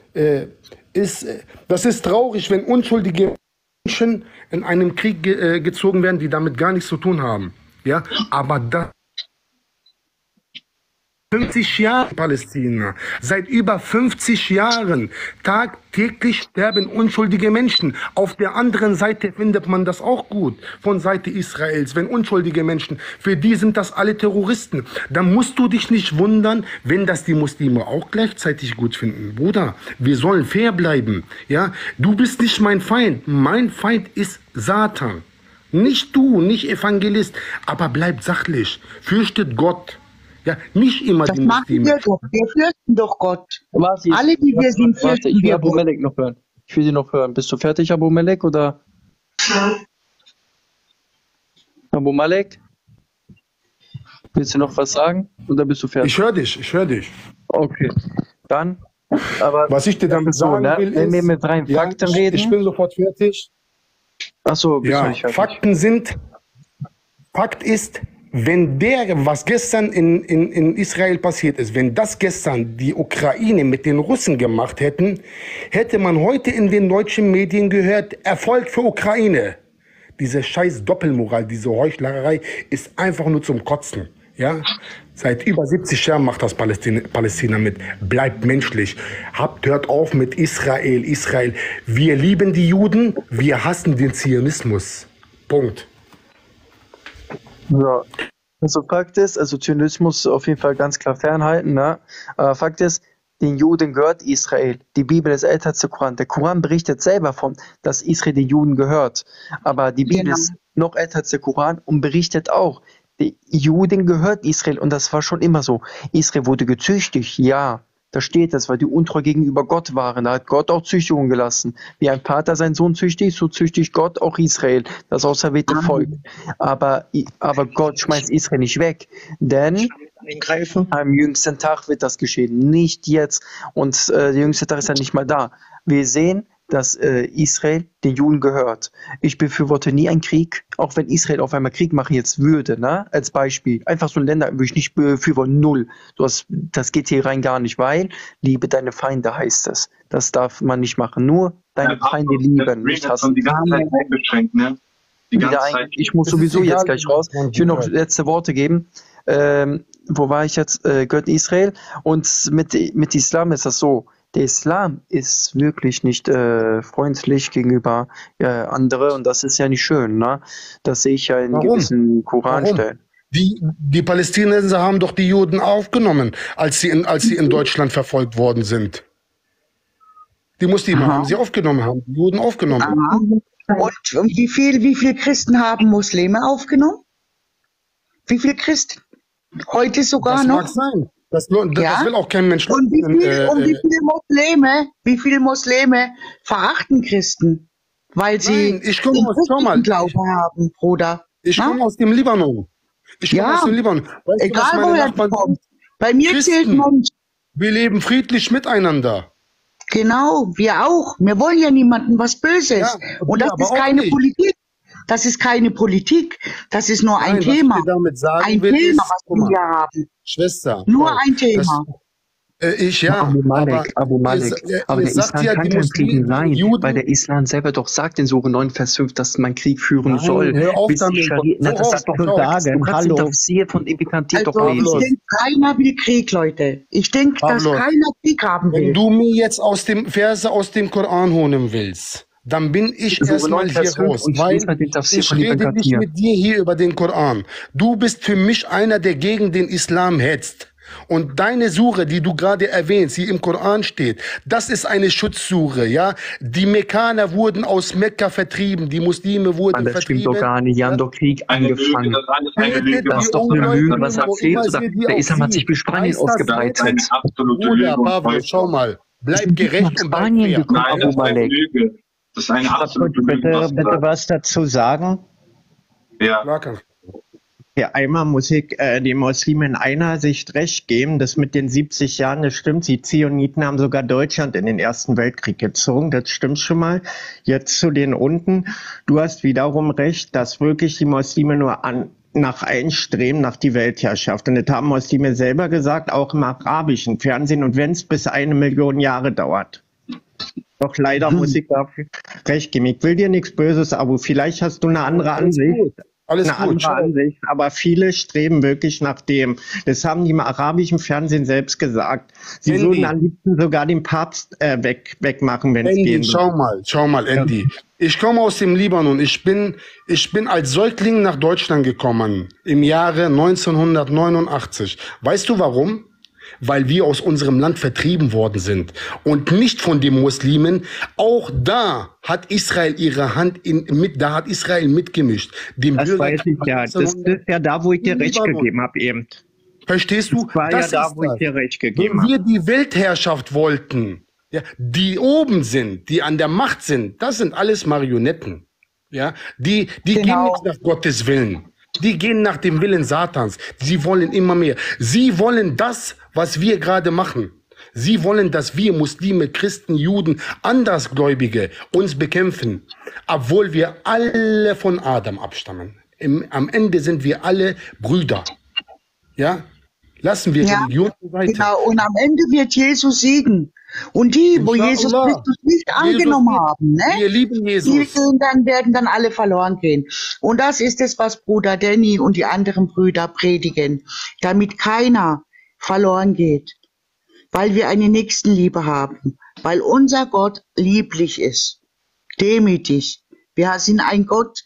das ist traurig, wenn unschuldige Menschen in einem Krieg gezogen werden, die damit gar nichts zu tun haben. Ja? Aber das 50 Jahre Palästina. Seit über 50 Jahren. Tagtäglich sterben unschuldige Menschen. Auf der anderen Seite findet man das auch gut. Von Seite Israels. Wenn unschuldige Menschen, für die sind das alle Terroristen. Dann musst du dich nicht wundern, wenn das die Muslime auch gleichzeitig gut finden. Bruder, wir sollen fair bleiben. Ja? Du bist nicht mein Feind. Mein Feind ist Satan. Nicht du, nicht Evangelist. Aber bleibt sachlich. Fürchtet Gott. Ja, nicht immer das die machen Muslime. wir doch. Wir fürchten doch Gott. Warte, Alle, die wir sind, warte, fürchten ich will wir Abu Gott. Melek noch hören. Ich will sie noch hören. Bist du fertig, Abu Melek, oder? Abu Melek? Willst du noch was sagen? Oder bist du fertig? Ich höre dich, ich höre dich. Okay. Dann, aber Was ich dir damit so, sagen ne? will, Wenn wir ist, mit rein ja, Fakten ich reden. bin sofort fertig. Achso, bist du Ja, nicht fertig? Fakt ist, wenn was gestern in Israel passiert ist, wenn das gestern die Ukraine mit den Russen gemacht hätten, hätte man heute in den deutschen Medien gehört, Erfolg für Ukraine. Diese scheiß Doppelmoral, diese Heuchlerei ist einfach nur zum Kotzen. Ja? Seit über 70 Jahren macht das Palästina mit. Bleibt menschlich. Hört auf mit Israel. Wir lieben die Juden, wir hassen den Zionismus. Punkt. Ja. Also Fakt ist, also Zionismus auf jeden Fall ganz klar fernhalten, ne? Aber Fakt ist, den Juden gehört Israel. Die Bibel ist älter als der Koran. Der Koran berichtet selber von, dass Israel den Juden gehört. Aber die Bibel ist noch älter als der Koran und berichtet auch, die Juden gehört Israel und das war schon immer so. Israel wurde gezüchtigt, ja. Da steht es, weil die untreu gegenüber Gott waren. Da hat Gott auch Züchtigungen gelassen. Wie ein Vater seinen Sohn züchtigt, so züchtigt Gott auch Israel, das auserwählte Volk. Aber Gott schmeißt Israel nicht weg. Denn am jüngsten Tag wird das geschehen. Nicht jetzt. Und der jüngste Tag ist ja nicht mal da. Wir sehen, dass Israel den Juden gehört. Ich befürworte nie einen Krieg, auch wenn Israel auf einmal Krieg machen jetzt würde, ne? Als Beispiel. Einfach so ein Länder würde ich nicht befürworten, null. Das geht hier rein gar nicht, weil liebe deine Feinde heißt es. Das darf man nicht machen. Nur deine Feinde lieben, nicht hassen. Die ganze Zeit eingeschränkt, ne? Die ganze Zeit. Ich muss sowieso jetzt gleich raus. Ich will noch letzte Worte geben. Wo war ich jetzt? Gehört Israel. Und mit Islam ist das so. Der Islam ist wirklich nicht freundlich gegenüber andere und das ist ja nicht schön. Ne? Das sehe ich ja in gewissen Koranstellen. Die Palästinenser haben doch die Juden aufgenommen, als sie in Deutschland verfolgt worden sind. Die Muslime haben sie aufgenommen, haben die Juden aufgenommen. Aha. Und wie viele Christen haben Muslime aufgenommen? Wie viele Christen? Heute sogar das noch? Mag sein. Das will auch kein Mensch. Und wie viele Muslime verachten Christen? Weil sie Nein, Glauben haben, Bruder. Ich komme aus dem Libanon. Weißt Egal du, woher du kommst. Bei mir zählt Mensch. Wir leben friedlich miteinander. Genau, wir auch. Wir wollen ja niemandem was Böses. Ja, und das ist keine Politik. Das ist keine Politik. Das ist nur ein Thema. Was ich damit sagen ein will, Thema, ist, was wir hier haben. Schwester. Nur ein Thema. Abu Malik, aber der Islam kann kein Frieden sein, weil der Islam selber doch sagt in Sure 9, Vers 5, dass man Krieg führen soll. Das sagt doch von Epikantie doch ich denke, keiner will Krieg, Leute. Ich denke, dass keiner Krieg haben will. Wenn du mir jetzt Verse aus dem Koran holen willst, dann bin ich erstmal hier raus, weil ich rede nicht mit dir hier über den Koran. Du bist für mich einer, der gegen den Islam hetzt. Und deine Sure, die du gerade erwähnst, die im Koran steht, das ist eine Schutzsure, ja? Die Mekkaner wurden aus Mekka vertrieben, die Muslime wurden vertrieben. Das stimmt doch gar nicht, die haben doch Krieg angefangen. Das ist doch eine Lüge, was erzählst du? Der Islam hat sich bis Spanien ausgebreitet. Bruder, Pablo, schau mal, bleib gerecht und bleib fair. Nein, das ist eine Lüge. Das ist eine absolute Lüge. Bitte was dazu sagen? Ja. Ja, einmal muss ich den Muslimen in einer Sicht recht geben, das mit den 70 Jahren, das stimmt. Die Zioniten haben sogar Deutschland in den Ersten Weltkrieg gezogen, das stimmt schon mal. Jetzt zu den unten. Du hast wiederum recht, dass wirklich die Muslime nur nach einstreben, nach die Weltherrschaft. Und das haben Muslime selber gesagt, auch im arabischen Fernsehen. Und wenn es bis 1 Million Jahre dauert. Doch leider muss ich dafür recht geben. Ich will dir nichts Böses, aber vielleicht hast du eine andere Ansicht. Ansicht, aber viele streben wirklich nach dem. Das haben die im arabischen Fernsehen selbst gesagt. Sie würden am liebsten sogar den Papst wegmachen, wenn es gehen würde. Schau mal, Andy. Ich komme aus dem Libanon. Ich bin als Säugling nach Deutschland gekommen im Jahre 1989. Weißt du warum? Weil wir aus unserem Land vertrieben worden sind und nicht von den Muslimen. Auch da hat Israel ihre Hand da hat Israel mitgemischt. Das weiß ich ja. Das ist ja da, wo ich dir recht gegeben habe eben. Verstehst du? Das war ja da, wo ich dir recht gegeben habe. Wenn wir die Weltherrschaft wollten, ja, die oben sind, die an der Macht sind, das sind alles Marionetten. Ja, die gehen nicht nach Gottes Willen. Die gehen nach dem Willen Satans. Sie wollen immer mehr. Sie wollen das, was wir gerade machen. Sie wollen, dass wir Muslime, Christen, Juden, Andersgläubige uns bekämpfen, obwohl wir alle von Adam abstammen. Am Ende sind wir alle Brüder. Ja? Lassen wir Religion weiter. Genau, und am Ende wird Jesus siegen. Und die, wo Jesus Christus nicht angenommen haben, ne? Wir lieben Jesus. Die werden dann alle verloren gehen. Und das ist es, was Bruder Danny und die anderen Brüder predigen, damit keiner verloren geht, weil wir eine Nächstenliebe haben, weil unser Gott lieblich ist, demütig. Wir sind ein Gott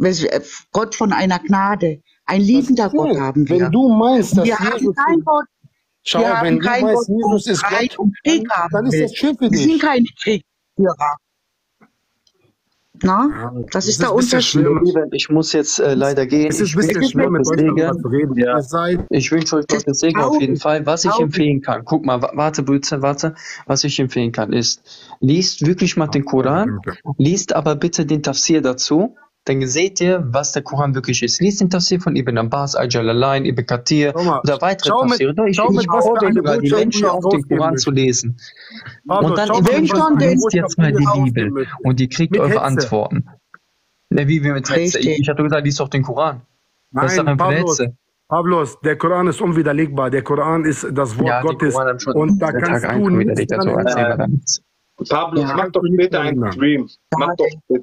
von einer Gnade, ein liebender Gott haben wir. Wenn du meinst, dass wir haben keinen Gott. Schau, wenn du meinst, Jesus ist Gott, und Krieg dann ist das schön für dich. Wir sind keine Kriegsführer. Na, das ist der Unterschied. Ich muss jetzt leider gehen. Es ist ein bisschen schwer, mit euch darüber zu reden. Ja. Ich wünsche euch Gottes Segen auf jeden Fall. Was ich empfehlen kann, guck mal, warte, was ich empfehlen kann, ist, liest wirklich mal den Koran, liest aber bitte den Tafsir dazu. dann seht ihr, was der Koran wirklich ist. Liest den Tafsir von Ibn Abbas, Al-Jalalain, Ibn Kathir oder weitere Tafsire. Ich fordere sogar die Menschen auf, den Koran zu lesen. Und dann lest jetzt mal die Bibel und ihr kriegt eure Antworten. Wie wir mit Hetze. Ich hatte gesagt, liest doch den Koran. Das ist doch ein Hetze. Pavlos, der Koran ist unwiderlegbar. Der Koran ist das Wort Gottes. Und da kannst du nichts dran ändern. Pablo, mach doch später einen Stream. Mach doch bitte.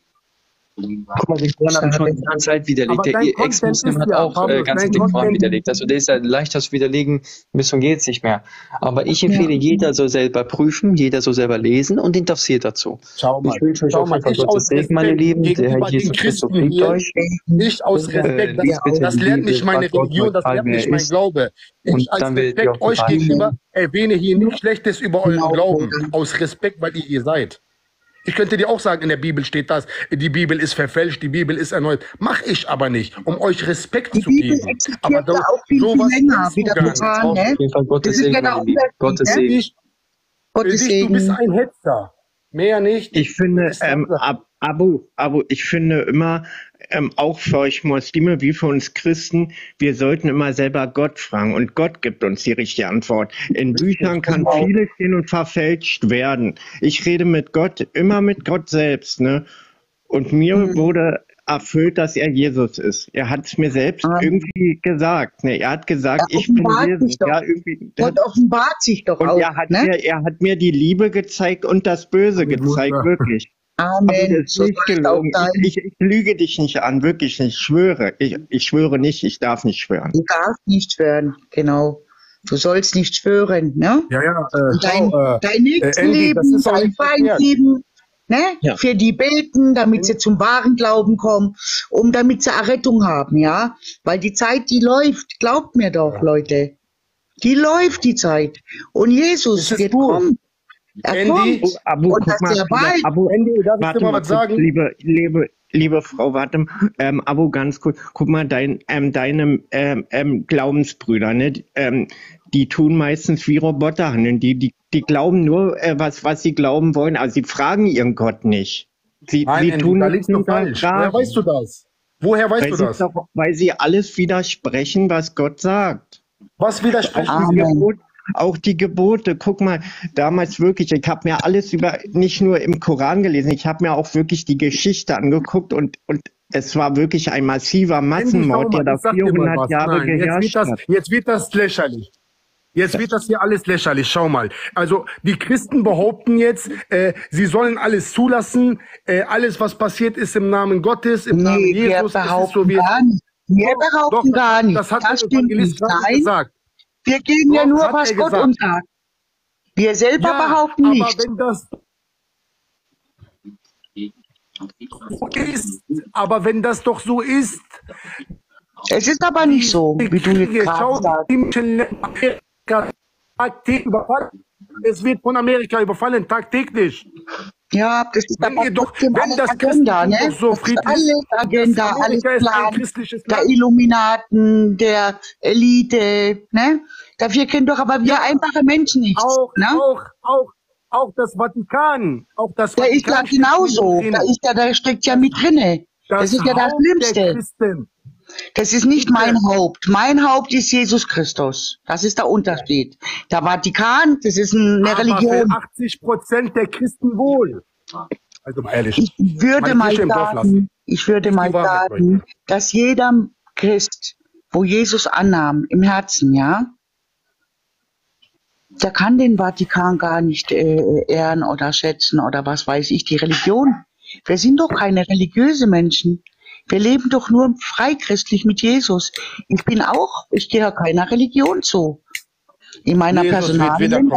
Guck mal, den Koran hat schon die ganze Zeit widerlegt. Der Ex-Muslim hat auch ganz den Koran widerlegt. Also der ist ja leichter zu widerlegen, bis zum geht's nicht mehr. Aber ich empfehle, jeder soll selber prüfen, jeder soll selber lesen und den Tafsir dazu. Schau mal, ich wünsche euch auf jeden Fall Gottes Segen, meine Lieben. Der Herr Jesus Christus liebt euch. Nicht aus Respekt, das lernt nicht meine Religion, das lernt nicht mein Glaube. Ich als Respekt euch gegenüber erwähne hier nichts Schlechtes über euren Glauben. Aus Respekt, weil ihr hier seid. Ich könnte dir auch sagen, in der Bibel steht das, die Bibel ist verfälscht, die Bibel ist erneuert. Mach ich aber nicht, um euch Respekt zu geben. Aber da auch viel länger wie der Koran, ne? Gottes Segen, Gottes Segen. Du bist ein Hetzer. Mehr nicht. Ich finde, Abu, ich finde immer, auch für euch Muslime wie für uns Christen, wir sollten immer selber Gott fragen und Gott gibt uns die richtige Antwort. In Büchern kann vieles hin und verfälscht werden. Ich rede mit Gott, immer mit Gott selbst, ne? Und mir wurde erfüllt, dass er Jesus ist. Er hat es mir selbst irgendwie gesagt. Ne? Er hat gesagt, ich bin Jesus. Ja, Gott offenbart sich doch und auch. Er hat mir die Liebe gezeigt und das Böse gezeigt, wirklich. Amen. Das ist nicht gelogen. Ich lüge dich nicht an, wirklich nicht. Ich schwöre. Ich schwöre nicht, ich darf nicht schwören. Du darfst nicht schwören, genau. Du sollst nicht schwören, ne? Ja. Dein Nächstenleben, dein Feindleben, ne? Ja. Für die beten, damit sie zum wahren Glauben kommen, damit sie Errettung haben, ja? Weil die Zeit, die läuft, glaubt mir doch, Leute. Die läuft, die Zeit. Und Jesus wird kommen. Andy, Abu, guck mal, Abu, Andy, darf ich dir mal was sagen? Liebe Frau, warte mal, Abu, ganz kurz, guck mal, deine Glaubensbrüder, ne, die tun meistens wie Roboter handeln, die glauben nur, was sie glauben wollen, aber sie fragen ihren Gott nicht. Sie tun da liegst du falsch. Woher weißt du das? Woher weißt du das? Weil sie alles widersprechen, was Gott sagt. Was widersprechen sie? Auch die Gebote, guck mal, damals wirklich, ich habe mir alles nicht nur im Koran gelesen, ich habe mir auch wirklich die Geschichte angeguckt und es war wirklich ein massiver Massenmord, der da 400 Jahre geherrscht hat. Jetzt wird das lächerlich. Jetzt wird das hier alles lächerlich, schau mal. Also die Christen behaupten jetzt, sie sollen alles zulassen, alles was passiert ist im Namen Gottes, im Namen Jesus. Wir behaupten gar nicht. Das hat der Evangelist gerade gesagt. Wir geben ja nur, was Gott uns sagt. Wir selber behaupten nicht. Aber wenn das doch so ist. Es ist aber nicht so, wie du jetzt gerade sagst. Es wird von Amerika überfallen, tagtäglich. Ja, das ist aber doch, wenn das Agenda, ne? So das ist alles Agenda, alles Plan der Illuminaten, der Elite, ne? Dafür kennen doch aber wir einfache Menschen nichts. Auch das Vatikan. Auch das der Vatikan ist ja genauso. Da steckt ja mit drinne. Das ist ja das Schlimmste. Das ist nicht mein Haupt. Mein Haupt ist Jesus Christus. Das ist der Unterschied. Der Vatikan, das ist eine Religion. 80% der Christen wohl. Also mal ehrlich. Ich würde mal sagen, dass jeder Christ, wo Jesus annahm, im Herzen, ja, der kann den Vatikan gar nicht ehren oder schätzen oder was weiß ich, die Religion. Wir sind doch keine religiöse Menschen. Wir leben doch nur freichristlich mit Jesus. Ich gehöre keiner Religion zu. In meiner Personalien,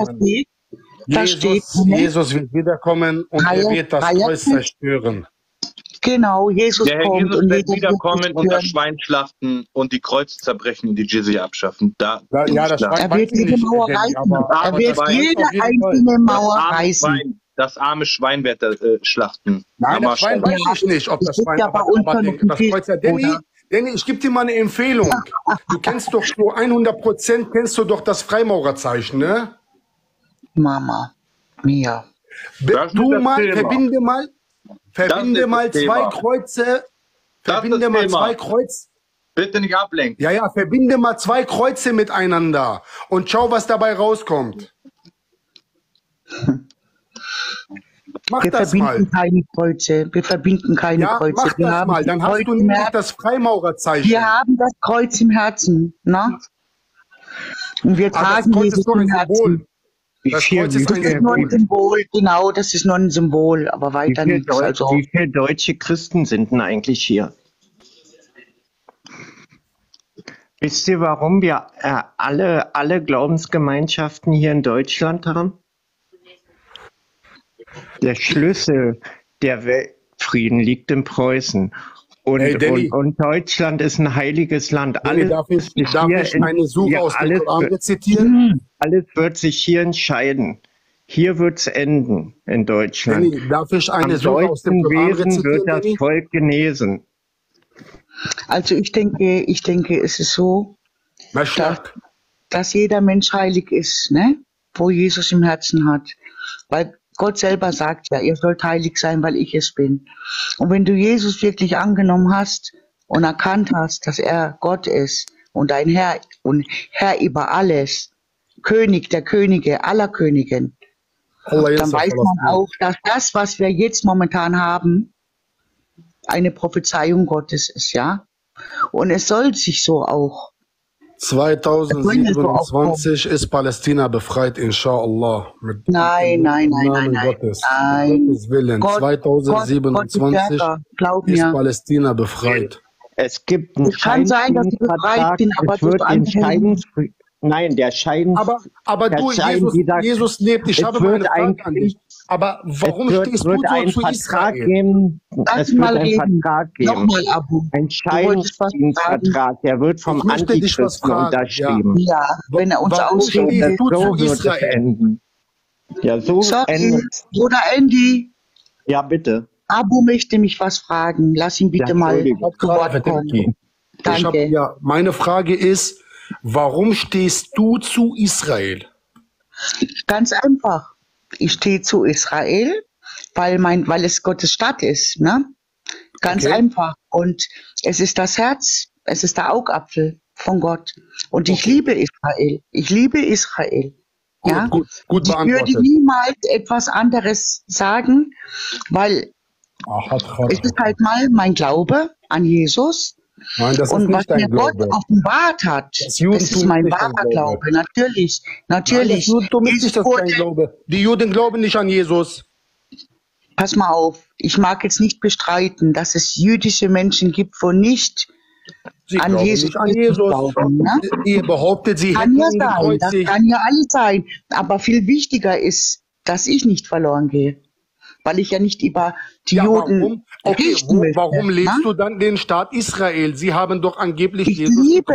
Jesus wird wiederkommen und er wird das Kreuz zerstören. Genau, Jesus kommt. Jesus wird wiederkommen und das Schwein schlachten und die Kreuze zerbrechen und die Jizya abschaffen. Er wird jede Mauer reißen. Er wird jede einzelne Mauer reißen. Das arme Schwein wird schlachten. Nein, das Schwein weiß ich nicht, ob das Schwein aber das Kreuz. Danny, ich gebe dir mal eine Empfehlung. Du kennst doch so 100% kennst du doch das Freimaurerzeichen, ne? Mama mia. Verbinde mal zwei Kreuze verbinde mal zwei Kreuze. Bitte nicht ablenken. Ja, verbinde mal zwei Kreuze miteinander und schau, was dabei rauskommt. Mach Wir das verbinden mal. keine Kreuze. Wir verbinden keine Ja, Kreuze. mach Wir das haben mal. das Dann hast Kreuz du im nämlich Herzen. das Freimaurerzeichen. Wir haben das Kreuz im Herzen. Na? Und wir Das tragen Kreuz Jesus ist nur ein im Symbol. Herzen. Das Kreuz ist Das ein ist nur ein Symbol. Symbol, genau, das ist nur ein Symbol, aber weiter nichts. Also, Wie viele deutsche Christen sind denn eigentlich hier? Wisst ihr, warum wir alle Glaubensgemeinschaften hier in Deutschland haben? Der Schlüssel der Weltfrieden liegt in Preußen. Hey, Danny. Und Deutschland ist ein heiliges Land. Danny, darf ich eine Suche aus dem Koran rezitieren? Alles wird sich hier entscheiden. Hier wird es enden in Deutschland. Danny, darf ich eine Am Suche aus dem deutschen Koran Wesen rezitieren, wird das Danny? Volk genesen. also ich denke, es ist so, dass jeder Mensch heilig ist, ne? Wo Jesus im Herzen hat. Weil Gott selber sagt ja, ihr sollt heilig sein, weil ich es bin. Und wenn du Jesus wirklich angenommen hast und erkannt hast, dass er Gott ist und ein Herr und Herr über alles, König der Könige, aller Königen, dann weiß man auch, dass das, was wir jetzt momentan haben, eine Prophezeiung Gottes ist, ja. Und es soll sich so auch. 2027 ist Palästina befreit, inshallah. Nein. Gottes. Gottes Willen. Gott 2027 ist stärker, glaub ist mir. Palästina befreit. Es gibt einen Es kann sein, dass sie befreit sind, aber es wird durch andere Nein, der Aber du, Jesus lebt. Ich habe mal eine Frage an dich. Aber warum stehst du so zu Israel? Es wird einen Vertrag geben. Ein Scheidungsdienstvertrag, der wird vom Antichristen unterschrieben. Ja, wenn er uns So ausredet. wird es enden. Ja, so endet es. Bruder Andy, Ja, bitte. Abu möchte mich was fragen. Lass ihn bitte mal zu Wort kommen. Danke. Meine Frage ist, warum stehst du zu Israel? Ganz einfach. Ich stehe zu Israel, weil es Gottes Stadt ist, ne? Ganz einfach. Und es ist das Herz, es ist der Augapfel von Gott. Und ich liebe Israel. Ich liebe Israel. Ja? Gut Ich beantwortet. würde niemals etwas anderes sagen, weil es ist halt mal mein Glaube an Jesus. Nein, das ist Und was nicht dein mir Gott Glaube. offenbart hat, das ist mein ist nicht wahrer dein Glaube. Glaube. Natürlich. Nein, das Judentum ist nicht das dein Glaube. Die Juden glauben nicht an Jesus. Pass mal auf, ich mag jetzt nicht bestreiten, dass es jüdische Menschen gibt, wo nicht an glauben Jesus nicht an Jesus. glauben. Ne? Ihr behauptet, sie Kann hätten ja ihn sein, das gekreuzigt. kann ja alles sein. Aber viel wichtiger ist, dass ich nicht verloren gehe. Weil ich ja nicht über die Juden Warum? Okay, richten möchte. warum lebst ne? du dann den Staat Israel? Sie haben doch angeblich Jesus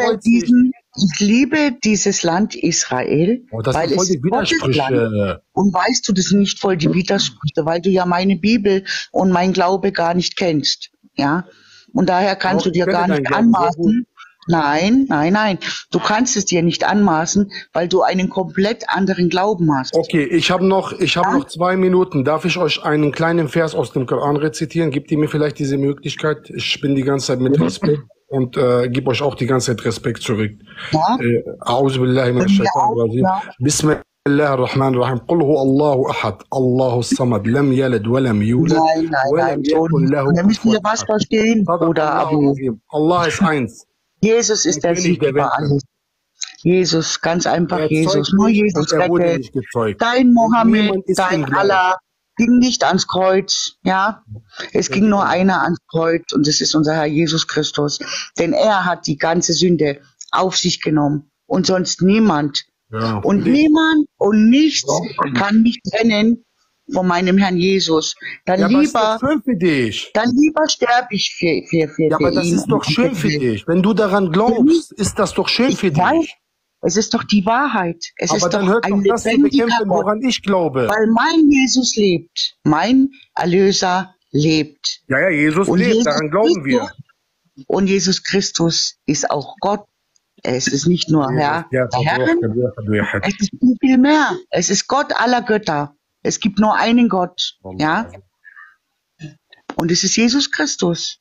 Ich liebe dieses Land Israel, das weil sind voll es die Gottes Widersprüche. Land. Und weißt du, das sind nicht voll die Widersprüche, weil du ja meine Bibel und mein Glaube gar nicht kennst. Ja? Und daher kannst du dir gar nicht anmaßen. Nein. Du kannst es dir nicht anmaßen, weil du einen komplett anderen Glauben hast. Okay, ich habe noch 2 Minuten. Darf ich euch einen kleinen Vers aus dem Koran rezitieren? Gibt ihr mir vielleicht diese Möglichkeit? Ich bin die ganze Zeit mit Respekt und gebe euch auch die ganze Zeit Respekt zurück. A'udhu billahi minash shaitanir rajim. Bismillahirrahmanirrahim. Qul huwa Allahu ahad, Allahu samad, lam yalid wa lam yulad wa lam yakun lahu Da müssen wir was verstehen, Bruder Abu. Allah ist eins. Jesus ist der Sieg über alles. Jesus, ganz einfach Jesus. Nur Jesus rettet. Dein Mohammed, dein Allah ging nicht ans Kreuz, ja. Es ging nur einer ans Kreuz und es ist unser Herr Jesus Christus. Denn er hat die ganze Sünde auf sich genommen und sonst niemand. Ja. Und niemand und nichts kann mich trennen von meinem Herrn Jesus. Dann Ja, aber ist lieber, doch schön für dich. dann lieber sterbe ich für Ja, aber das ihn. ist doch schön für dich. Wenn du daran glaubst, ist das doch schön für dich. Es ist doch die Wahrheit. Es Aber ist dann doch hört ein doch das zu lebendiger bekämpfen, Gott. woran ich glaube. Weil mein Jesus lebt. Mein Erlöser lebt. Ja, Jesus Und lebt, Jesus daran glauben wir. Und Jesus Christus ist auch Gott. Es ist nicht nur Herr der Herren, es ist viel mehr. Es ist Gott aller Götter. Es gibt nur einen Gott. Ja? Und es ist Jesus Christus.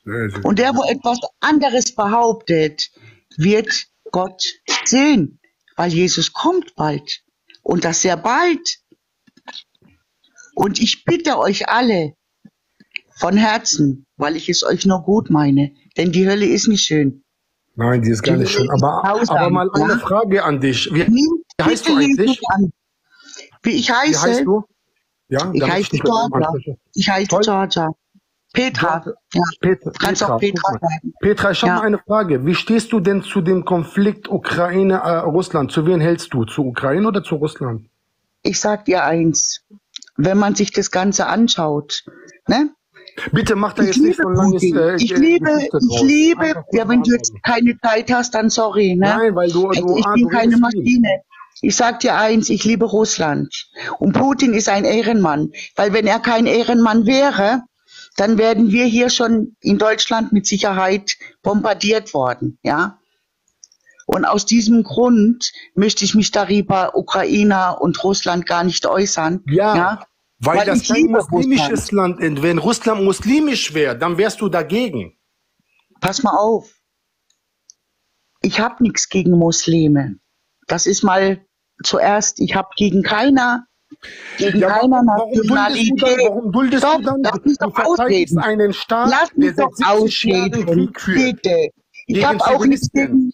Und der, wo etwas anderes behauptet, wird Gott sehen, weil Jesus kommt bald. Und das sehr bald. Und ich bitte euch alle von Herzen, weil ich es euch nur gut meine, denn die Hölle ist nicht schön. Nein, die ist gar nicht schön. Aber mal eine Frage an dich. Wie heißt du eigentlich? Wie ich heiße? Wie heißt du? Ja, ich heiße Georgia. Ich heiße Georgia. Petra. Ja. Kannst auch Petra sagen. Petra, ich habe mal eine Frage. Wie stehst du denn zu dem Konflikt Ukraine-Russland? Zu wen hältst du? Zu Ukraine oder zu Russland? Ich sag dir eins. Wenn man sich das Ganze anschaut, ne? Bitte mach da jetzt nicht so ein langes ich liebe, ja, wenn du jetzt keine Zeit hast, dann sorry, ne? Nein, weil ich bin keine Maschine. Ich sag dir eins, ich liebe Russland. Und Putin ist ein Ehrenmann. Weil wenn er kein Ehrenmann wäre, dann werden wir hier schon in Deutschland mit Sicherheit bombardiert worden, ja? Und aus diesem Grund möchte ich mich darüber Ukraine und Russland gar nicht äußern. Ja, weil das kein muslimisches Land ist. Wenn Russland muslimisch wäre, dann wärst du dagegen. Pass mal auf. Ich habe nichts gegen Muslime. Das ist mal zuerst, ich habe gegen keiner Nationalität. Warum duldest du dann? Lass mich doch ausreden. Einen Staat, lass mich doch ausreden. Bitte. Ich habe auch nichts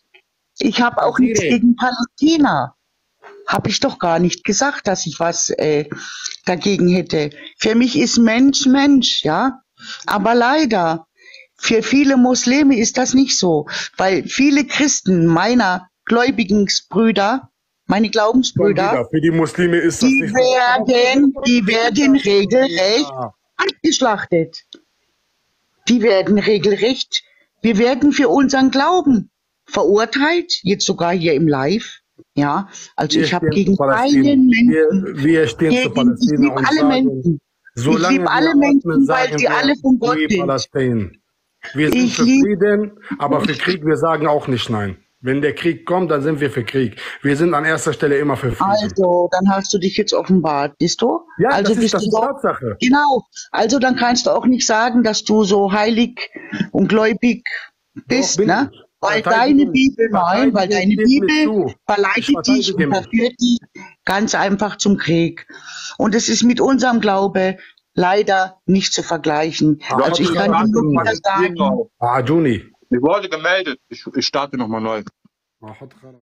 gegen Palästina. Habe ich doch gar nicht gesagt, dass ich was dagegen hätte. Für mich ist Mensch Mensch, ja. Aber leider, für viele Muslime ist das nicht so. Weil viele Christen, meiner gläubigen Brüder, meine Glaubensbrüder, für die Muslime ist das die werden regelrecht abgeschlachtet. Die werden regelrecht, wir werden für unseren Glauben verurteilt, jetzt sogar hier im Live. Ja, also ich habe gegen keinen Menschen, wir stehen zu Palästina, ich liebe alle Menschen. Ich liebe alle Menschen, weil die alle von Gott sind. Wir sind für Frieden, aber für Krieg, wir sagen auch nicht nein. Wenn der Krieg kommt, dann sind wir für Krieg. Wir sind an erster Stelle immer für Frieden. Also, dann hast du dich jetzt offenbart, bist du? Ja, also das ist Tatsache. Genau. Also dann kannst du auch nicht sagen, dass du so heilig und gläubig bist, ne? Weil deine Bibel, weil deine Bibel verleitet dich und verführt dich ganz einfach zum Krieg. Und es ist mit unserem Glaube leider nicht zu vergleichen. Also ich kann dir nur wieder sagen. Juni. Ich wurde gemeldet. Ich starte nochmal neu.